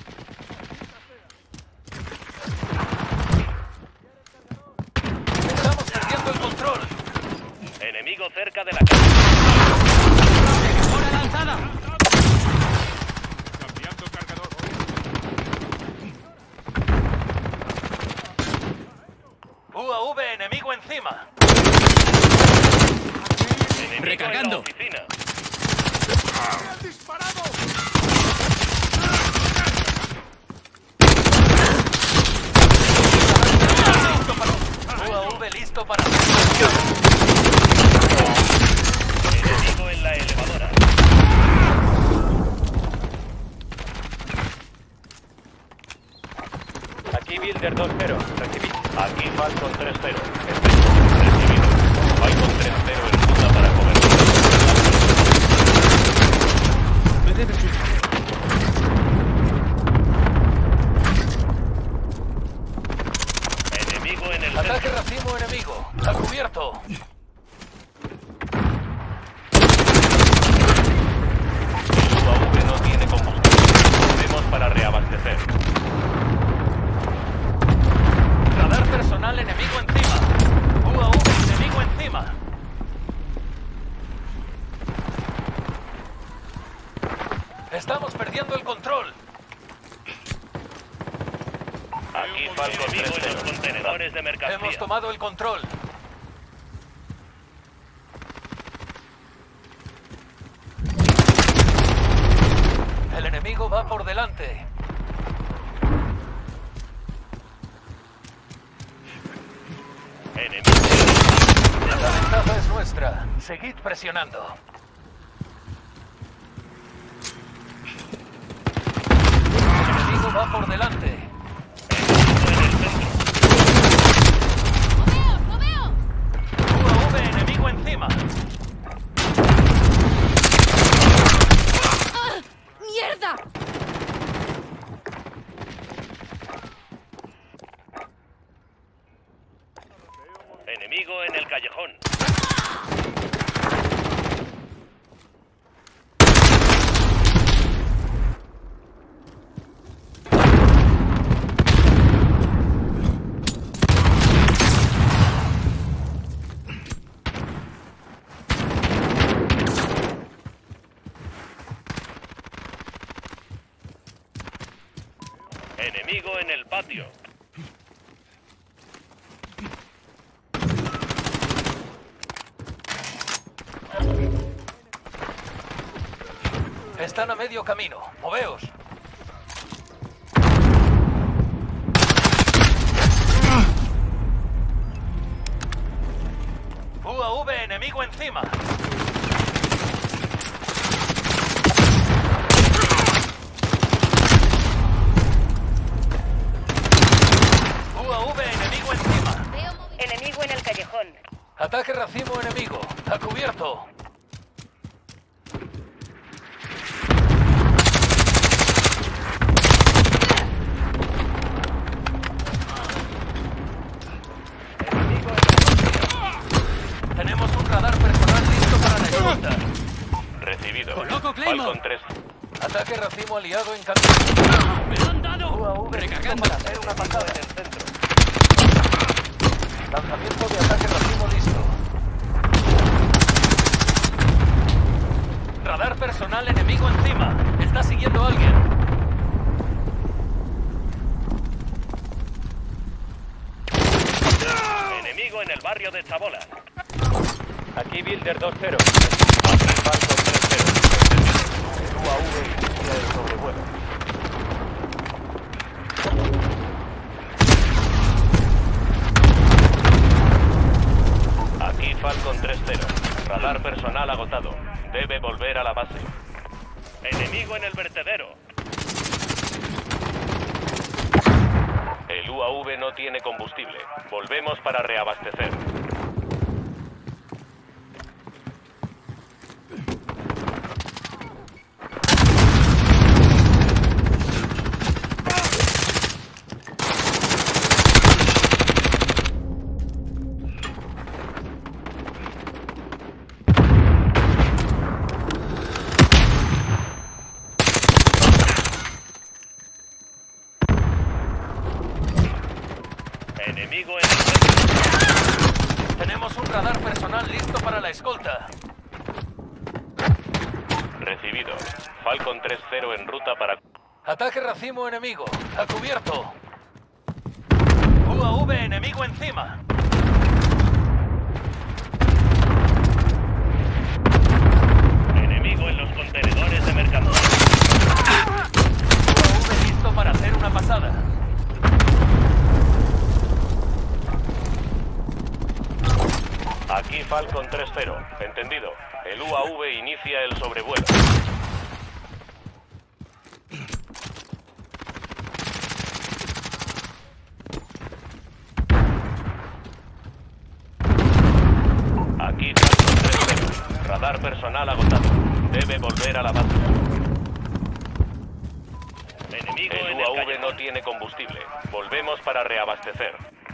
Estamos perdiendo el control. Enemigo cerca de la casa. ¡Hora lanzada! Cambiando cargador. U A V enemigo encima. Enemigo Recargando. en la oficina. ¡Han disparado! U A V listo para... Enemigo en la elevadora. Aquí Builder dos cero. Recibí. Aquí Falcon tres cero. Recibido. Falcon tres cero en ruta para cobertura. Enemigo en el Ataque centro. racimo enemigo. A cubierto. El U A V no tiene combustible. Volvemos para reabastecer. Radar personal enemigo encima. U A V enemigo encima. Estamos perdiendo el control. Aquí Falcon tres cero. En los contenedores de mercancía. Hemos tomado el control. El enemigo va por delante. Enemigo. La ventaja es nuestra. Seguid presionando. El enemigo va por delante. ¡Lo veo! ¡Lo veo! U A V, enemigo encima. ¡Ah! ¡Mierda! Enemigo en el callejón. Enemigo en el patio. Están a medio camino. Moveos. U A V, enemigo encima. U A V, enemigo encima. Veo movimiento. Enemigo en el callejón. Ataque racimo enemigo. A cubierto. Enemigo en la... Tenemos un radar personal listo para la escolta. Recibido. Coloco Claymore. Falcon tres. Ataque racimo aliado en camino. ¡Me lo han dado! U A V Recargando. listo para hacer una pasada en el centro. Lanzamiento de ataque racimo listo. Radar personal enemigo encima. Está siguiendo a alguien. Enemigo en el barrio de Chabola. Aquí Builder dos cero. Aquí Falcon tres cero. El U A V inicia el sobrevuelo. Aquí Falcon tres cero. Radar personal agotado. Debe volver a la base. Enemigo en el vertedero. El U A V no tiene combustible. Volvemos para reabastecer. Enemigo en el... Tenemos un radar personal listo para la escolta. Recibido. Falcon tres cero en ruta para... Ataque racimo enemigo. A cubierto. U A V enemigo encima. Enemigo en los contenedores de mercancía. U A V listo para hacer una pasada. Aquí Falcon tres cero. Entendido. El U A V inicia el sobrevuelo. Aquí Falcon tres cero. Radar personal agotado. Debe volver a la base. Enemigo el U A V no tiene combustible. Volvemos para reabastecer.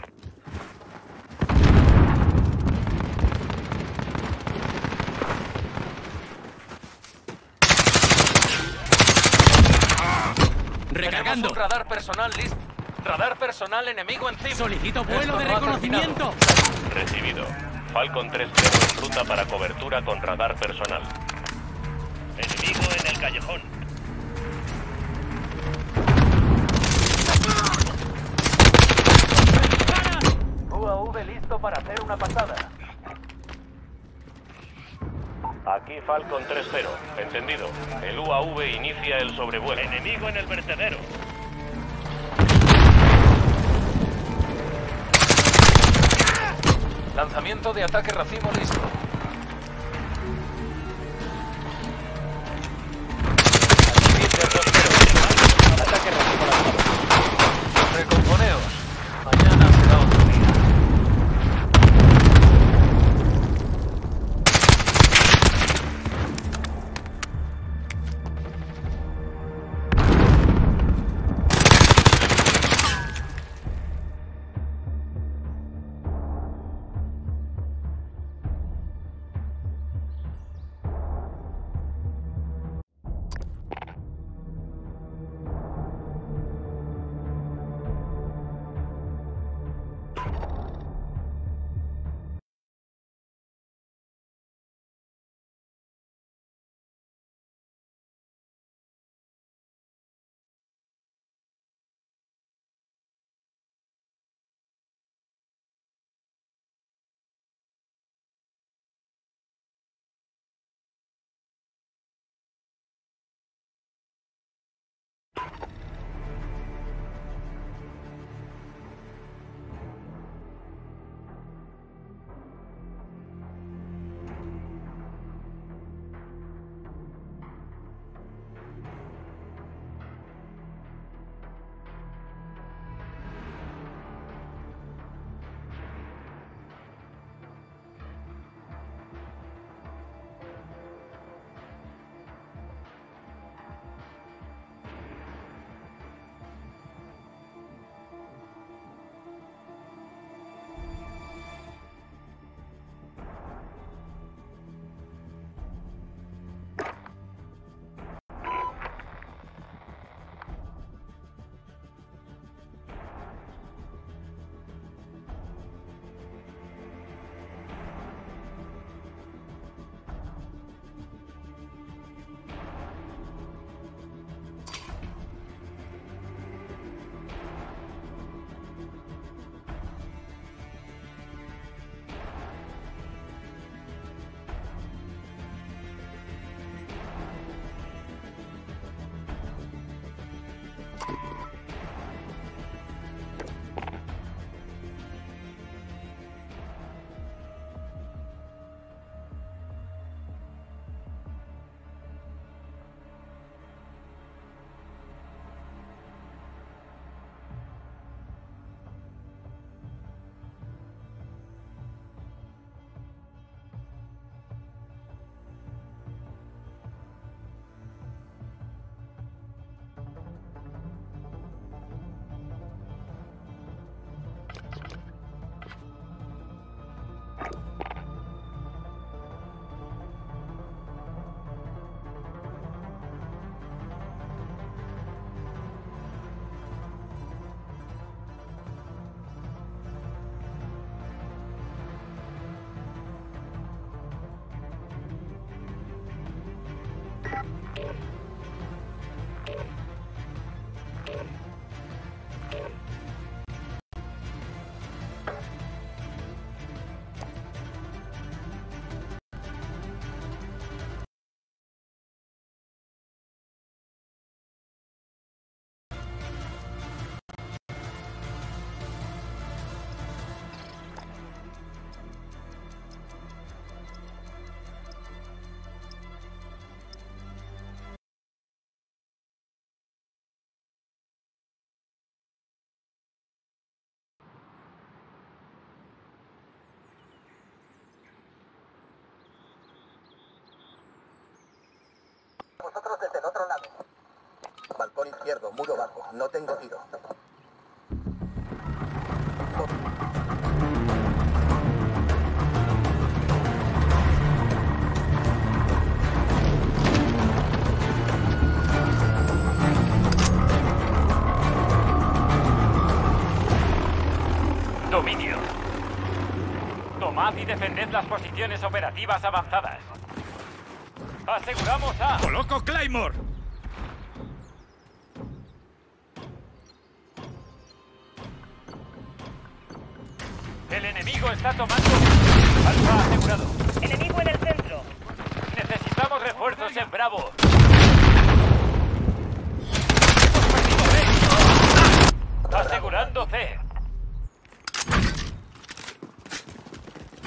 Recargando. Tenemos un radar personal listo. Radar personal enemigo encima. Solicito vuelo Esto de no ha reconocimiento. Recibido. Falcon tres cero en ruta para cobertura con radar personal. Enemigo en el callejón. U A V listo para hacer una pasada. Aquí Falcon tres cero. Entendido. El U A V inicia el sobrevuelo. Enemigo en el vertedero. Lanzamiento de ataque racimo listo. Ataque racimo lanzado. Recomponeos. Mañana será otro día. Vosotros desde el otro lado. Balcón izquierdo, muro bajo. No tengo tiro. Dominio. Tomad y defended las posiciones operativas avanzadas. Aseguramos a... ¡Coloco Claymore! El enemigo está tomando... Alfa asegurado. Enemigo en el centro. Necesitamos refuerzos en Bravo. Asegurando C.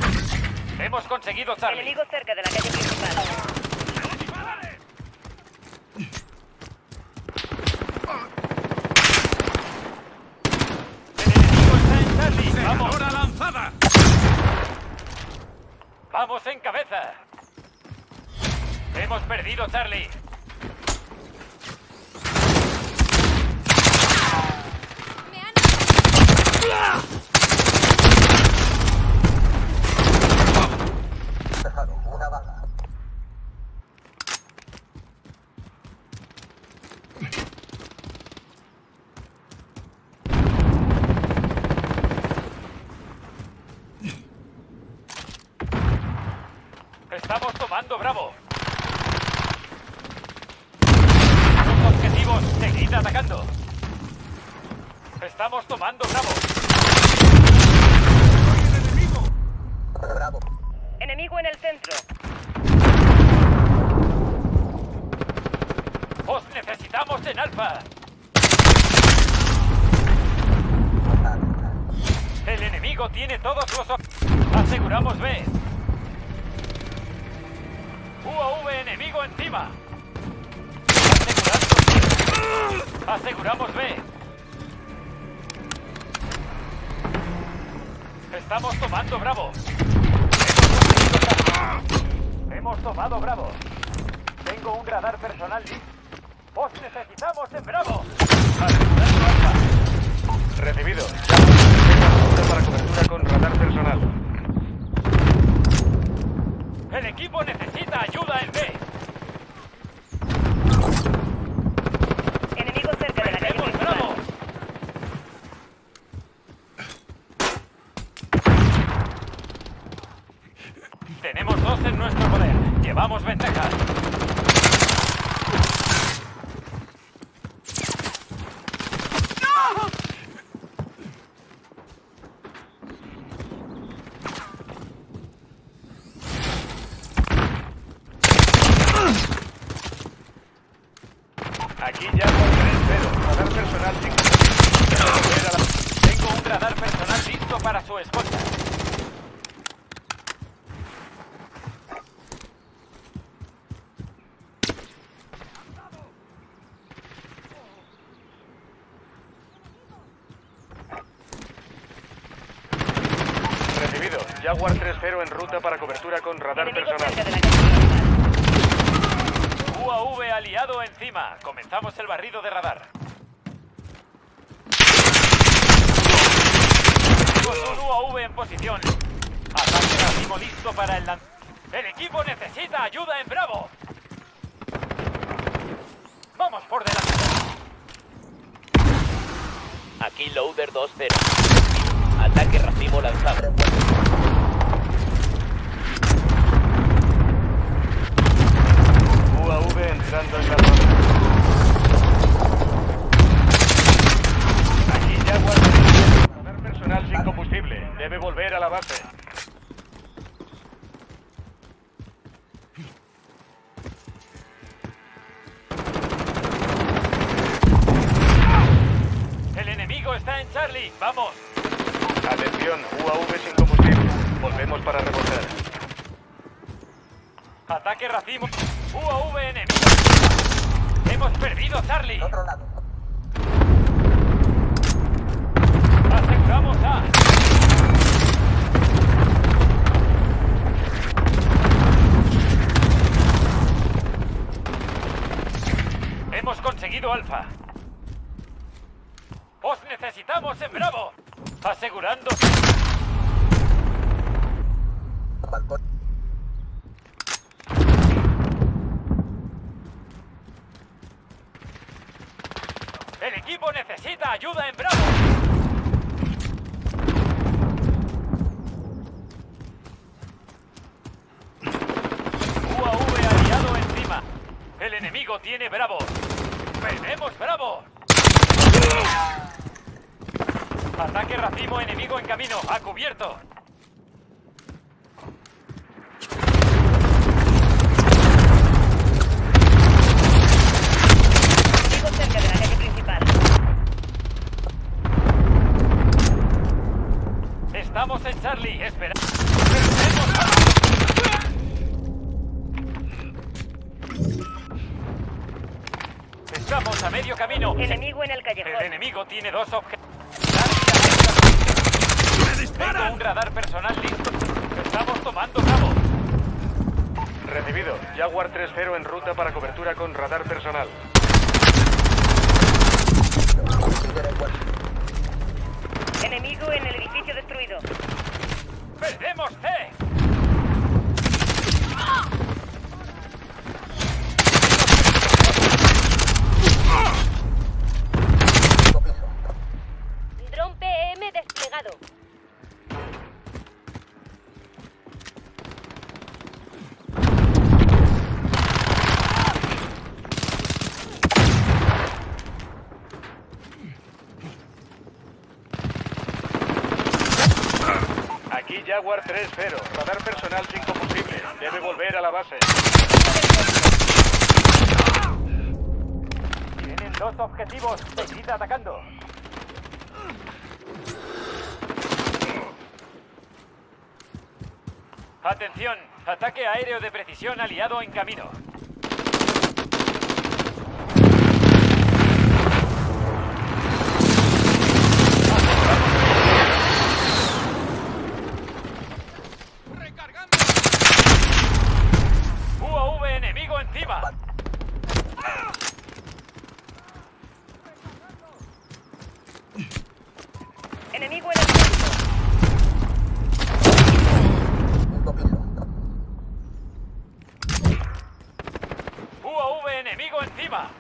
conseguido Charlie. Enemigo cerca de la calle principal. El enemigo está en Charlie. Vamos. ¡Hora lanzada! Vamos en cabeza. Hemos perdido Charlie. Me han... Dejado una baja. Estamos tomando Bravo. Los objetivos, seguid atacando. Estamos tomando Bravo. Bravo. Enemigo en el centro. Os necesitamos en Alfa. El enemigo tiene todos los... ob- Aseguramos B. U A V enemigo encima. Asegurando. Aseguramos B. Estamos tomando Bravo. Hemos tomado Bravo. Tengo un radar personal listo. Os necesitamos en Bravo. Asegurando Alfa. Recibido. Ya para cobertura con radar personal. El equipo necesita ayuda en B. Enemigo cerca de la calle ¡Hemos principal. Bravo! Tenemos dos en nuestro poder. Llevamos ventaja. Aquí ya con tres cero. Radar personal sin... Tengo un radar personal listo para su escolta. Recibido. Jaguar tres cero en ruta para cobertura con radar Enemigo personal. cerca de la calle principal. U A V aliado encima. Comenzamos el barrido de radar. Tenemos un U A V en posición. Ataque racimo listo para el lan... El equipo necesita ayuda en Bravo. Vamos por delante. Aquí Loader dos cero. Ataque racimo lanzado. U A V entrando en la zona. Aquí Jaguar. Radar personal sin combustible. Debe volver a la base. El enemigo está en Charlie. Vamos. Atención, U A V sin combustible. Volvemos para rebotar. Ataque racimo. U A V enemigo. Hemos perdido Charlie. Otro lado. Aseguramos A. Hemos conseguido Alfa. Os necesitamos en Bravo. Asegurando. Balcón. El equipo necesita ayuda en Bravo. U A V aliado encima. El enemigo tiene Bravo. ¡Tenemos Bravo! Ataque racimo enemigo en camino. ¡A cubierto! Enemigo cerca de la calle principal. Estamos en Charlie. Espera. ¡Perdemos a- Estamos a medio camino. Enemigo en el callejón. El enemigo tiene dos objetivos. ¡Me disparan! Tengo un radar personal listo. Estamos tomando Bravo. Recibido. Jaguar tres cero en ruta para cobertura con radar personal. Enemigo en el edificio destruido. ¡Perdemos C! Dron P M desplegado. Aquí Jaguar tres cero. Radar personal sin combustible. Debe volver a la base. Tienen dos objetivos. Seguid atacando. Atención, ataque aéreo de precisión aliado en camino. U A V enemigo encima. Enemigo en el centro. Punto piso. U A V enemigo encima.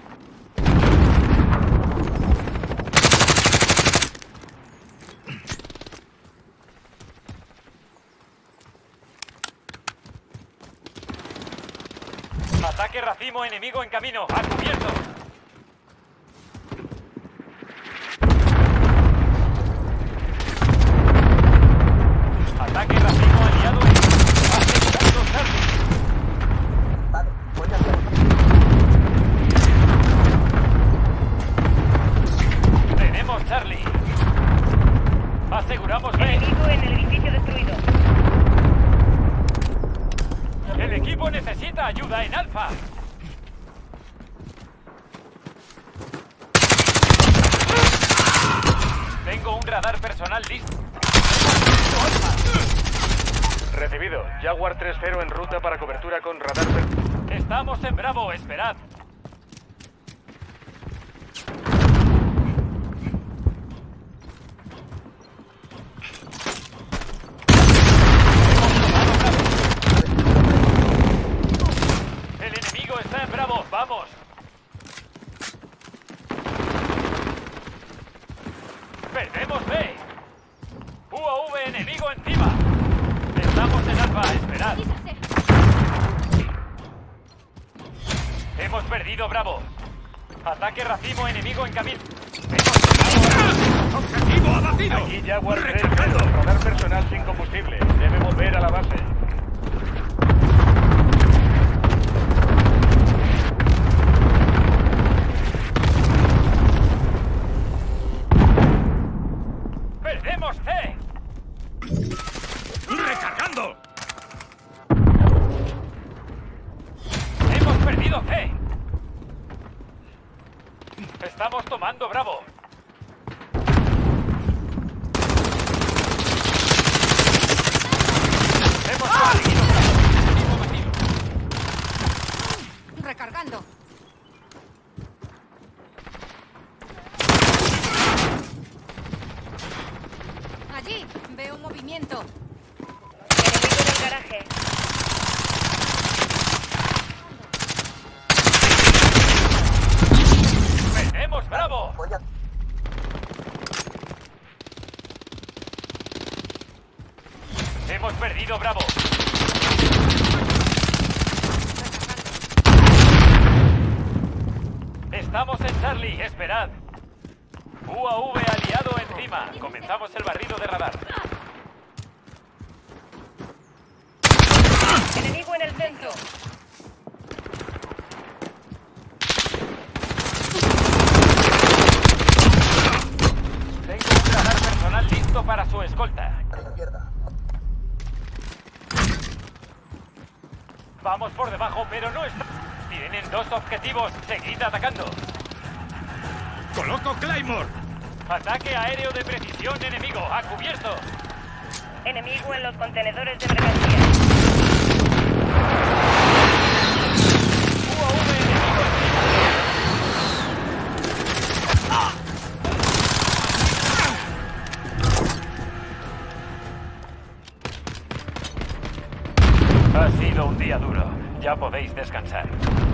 Ataque racimo enemigo en camino. ¡A cubierto! Ataque racimo aliado en... Asegurando Charlie. Vale, voy hacia vosotros. Tenemos Charlie. Aseguramos B. Enemigo en el edificio destruido. El equipo necesita ayuda en Alfa. Tengo un radar personal listo. Recibido. Jaguar tres cero en ruta para cobertura con radar personal. Estamos en Bravo, esperad. El enemigo está en Bravo, vamos. Perdemos B. U A V enemigo encima. Estamos en Alfa, esperad. Dígase. Hemos perdido Bravo. Ataque racimo enemigo en camino. ¡Objetivo abatido! Aquí Jaguar tres cero. ¡Recargando! Radar personal sin combustible. Debe volver a la base. ¡Perdemos C! ¡Recargando! ¡Hemos perdido C! Estamos tomando Bravo. Hemos conseguido Bravo. Enemigo abatido. Recargando. Allí veo un movimiento. Enemigo en el garaje. ¡Perdemos Bravo! Voy a... Hemos perdido Bravo. Estamos en Charlie, esperad. U A V aliado encima. Comenzamos el barrido de radar. Enemigo en el centro. Tengo un radar personal listo para su escolta. a la izquierda. Vamos por debajo, pero no está. Tienen dos objetivos. Seguid atacando. ¡Coloco Claymore! Ataque aéreo de precisión enemigo. ¡A cubierto! Enemigo en los contenedores de mercancías. U A V enemigo. Ha sido un día duro. Ya podéis descansar.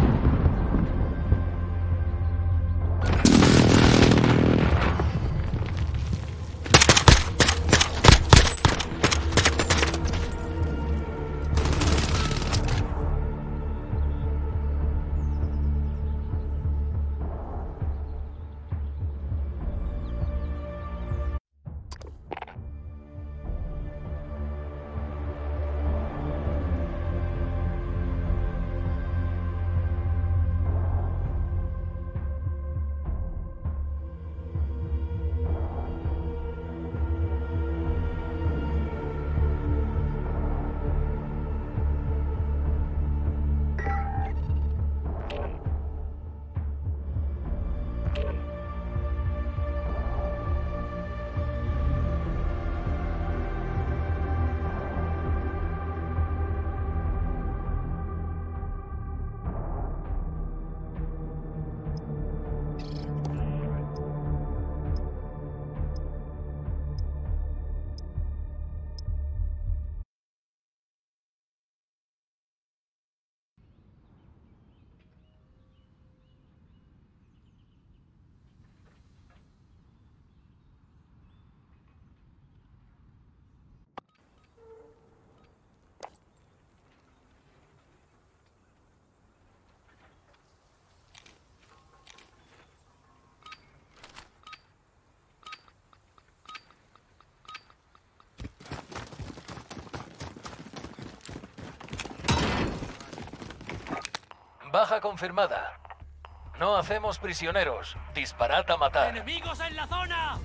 Baja confirmada. No hacemos prisioneros. Disparad a matar. ¡Enemigos en la zona!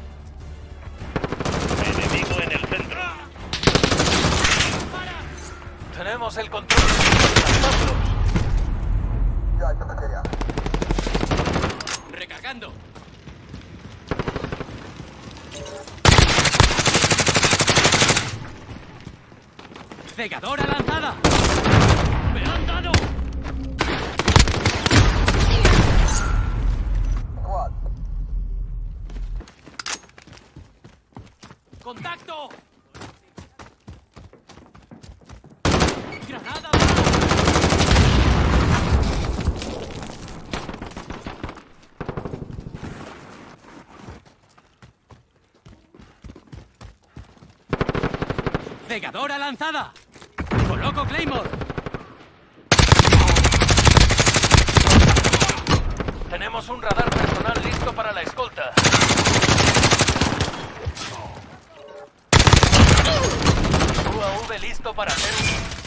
Enemigo en el centro. Tenemos el control. ¡Lanzadlos! Ya hecho materia. ¡Recargando! ¡Cegadora lanzada! ¡Me han dado! Squad. ¡Contacto! ¡Granada! ¡Cegadora lanzada! ¡Coloco Claymore! Tenemos un radar personal listo para la escolta. U A V listo para hacer un...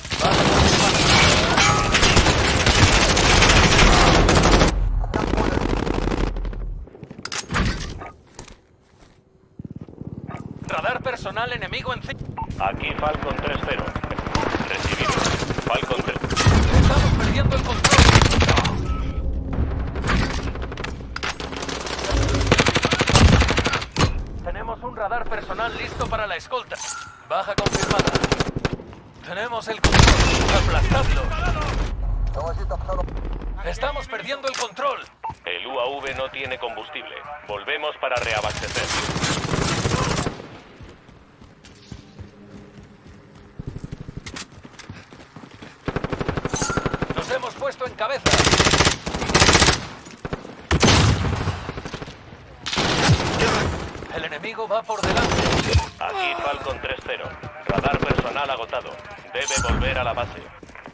Radar personal enemigo en... Aquí Falcon tres cero. Recibido. Falcon tres. Estamos perdiendo el control. Tenemos un radar personal listo para la escolta. Baja confirmada. Tenemos el control. Aplastadlo. Estamos perdiendo el control. El U A V no tiene combustible. Volvemos para reabastecer. Nos hemos puesto en cabeza. El enemigo va por delante. Aquí Falcon tres cero. Radar personal agotado. Debe volver a la base.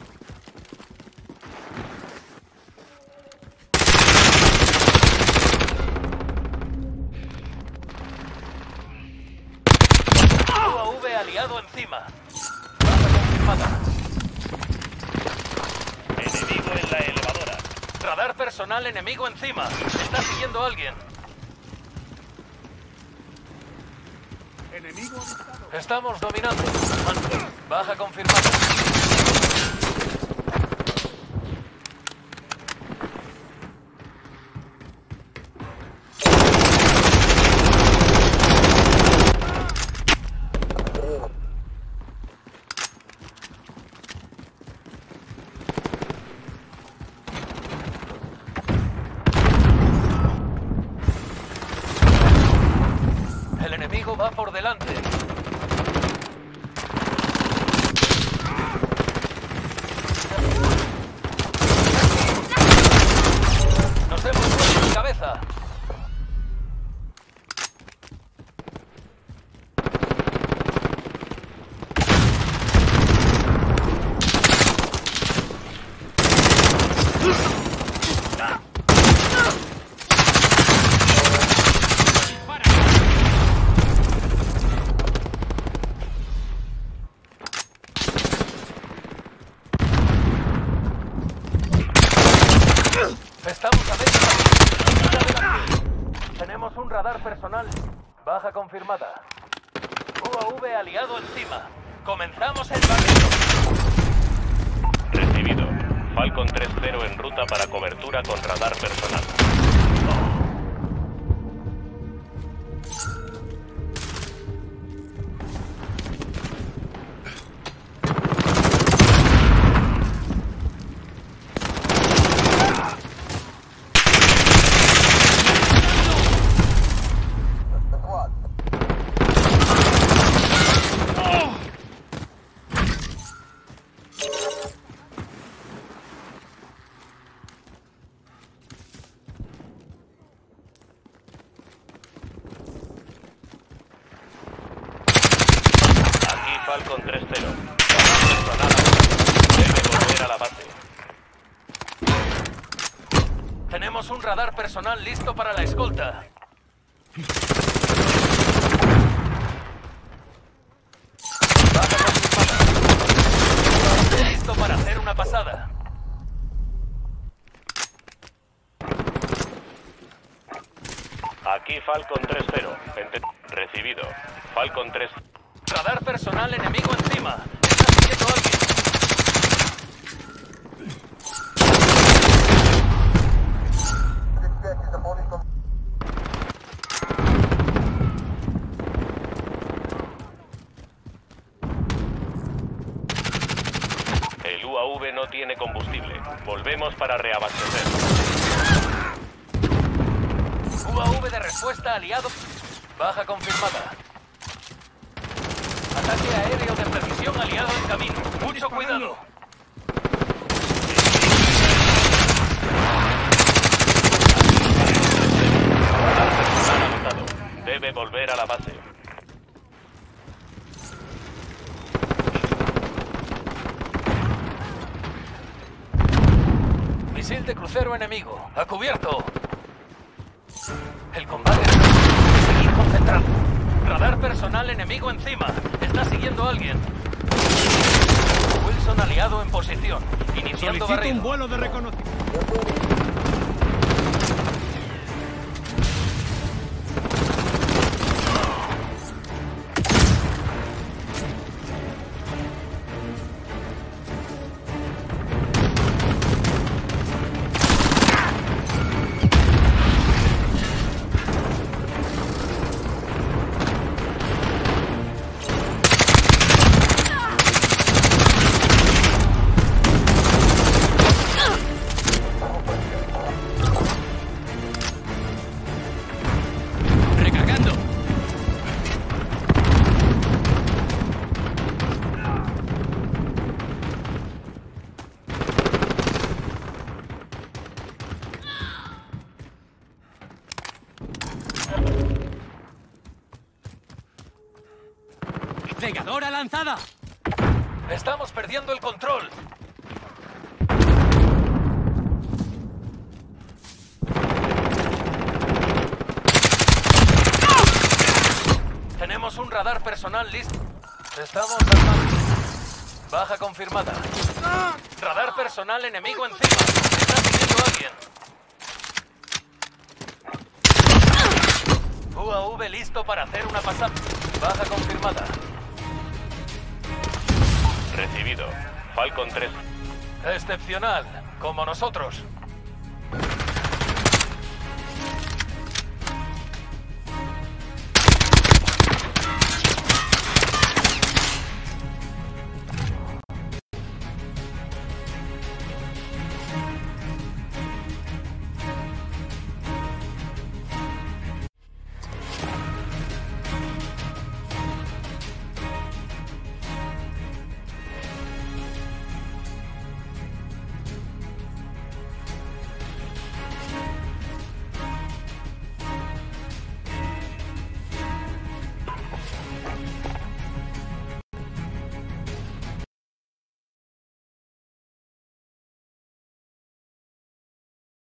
U A V aliado encima. Baja confirmada. Enemigo en la elevadora. Radar personal enemigo encima. Está siguiendo a alguien. Estamos dominando. Baja confirmada. enemigo va por delante. Nos hemos puesto en cabeza. Estamos a medio. Tenemos un radar personal. Baja confirmada. U A V aliado encima. Comenzamos el barrido. Recibido. Falcon tres cero en ruta para cobertura con radar personal. Falcon tres cero. Debe volver a la base. Tenemos un radar personal listo para la escolta. Baja confirmada. Listo para hacer una pasada. Aquí Falcon tres cero. Ente- Recibido. Falcon tres cero. Radar personal enemigo encima. Está siguiendo a alguien. El U A V no tiene combustible. Volvemos para reabastecer. U A V de respuesta aliado. Baja confirmada. Ataque aéreo de precisión aliado en camino. Mucho cuidado. Personal anotado. Debe volver a la base. Misil de crucero enemigo. A cubierto. El combate debe seguir concentrado. Radar personal enemigo encima. Está siguiendo a alguien. Wilson aliado en posición. Iniciando Solicito barrido. un vuelo de reconocimiento. Recargando. Cegadora lanzada. Estamos perdiendo el control. Tenemos un radar personal listo. Estamos armando. Baja confirmada. Radar personal enemigo encima. Está siguiendo a alguien. U A V listo para hacer una pasada. Baja confirmada. Recibido. Falcon tres. Excepcional, como nosotros.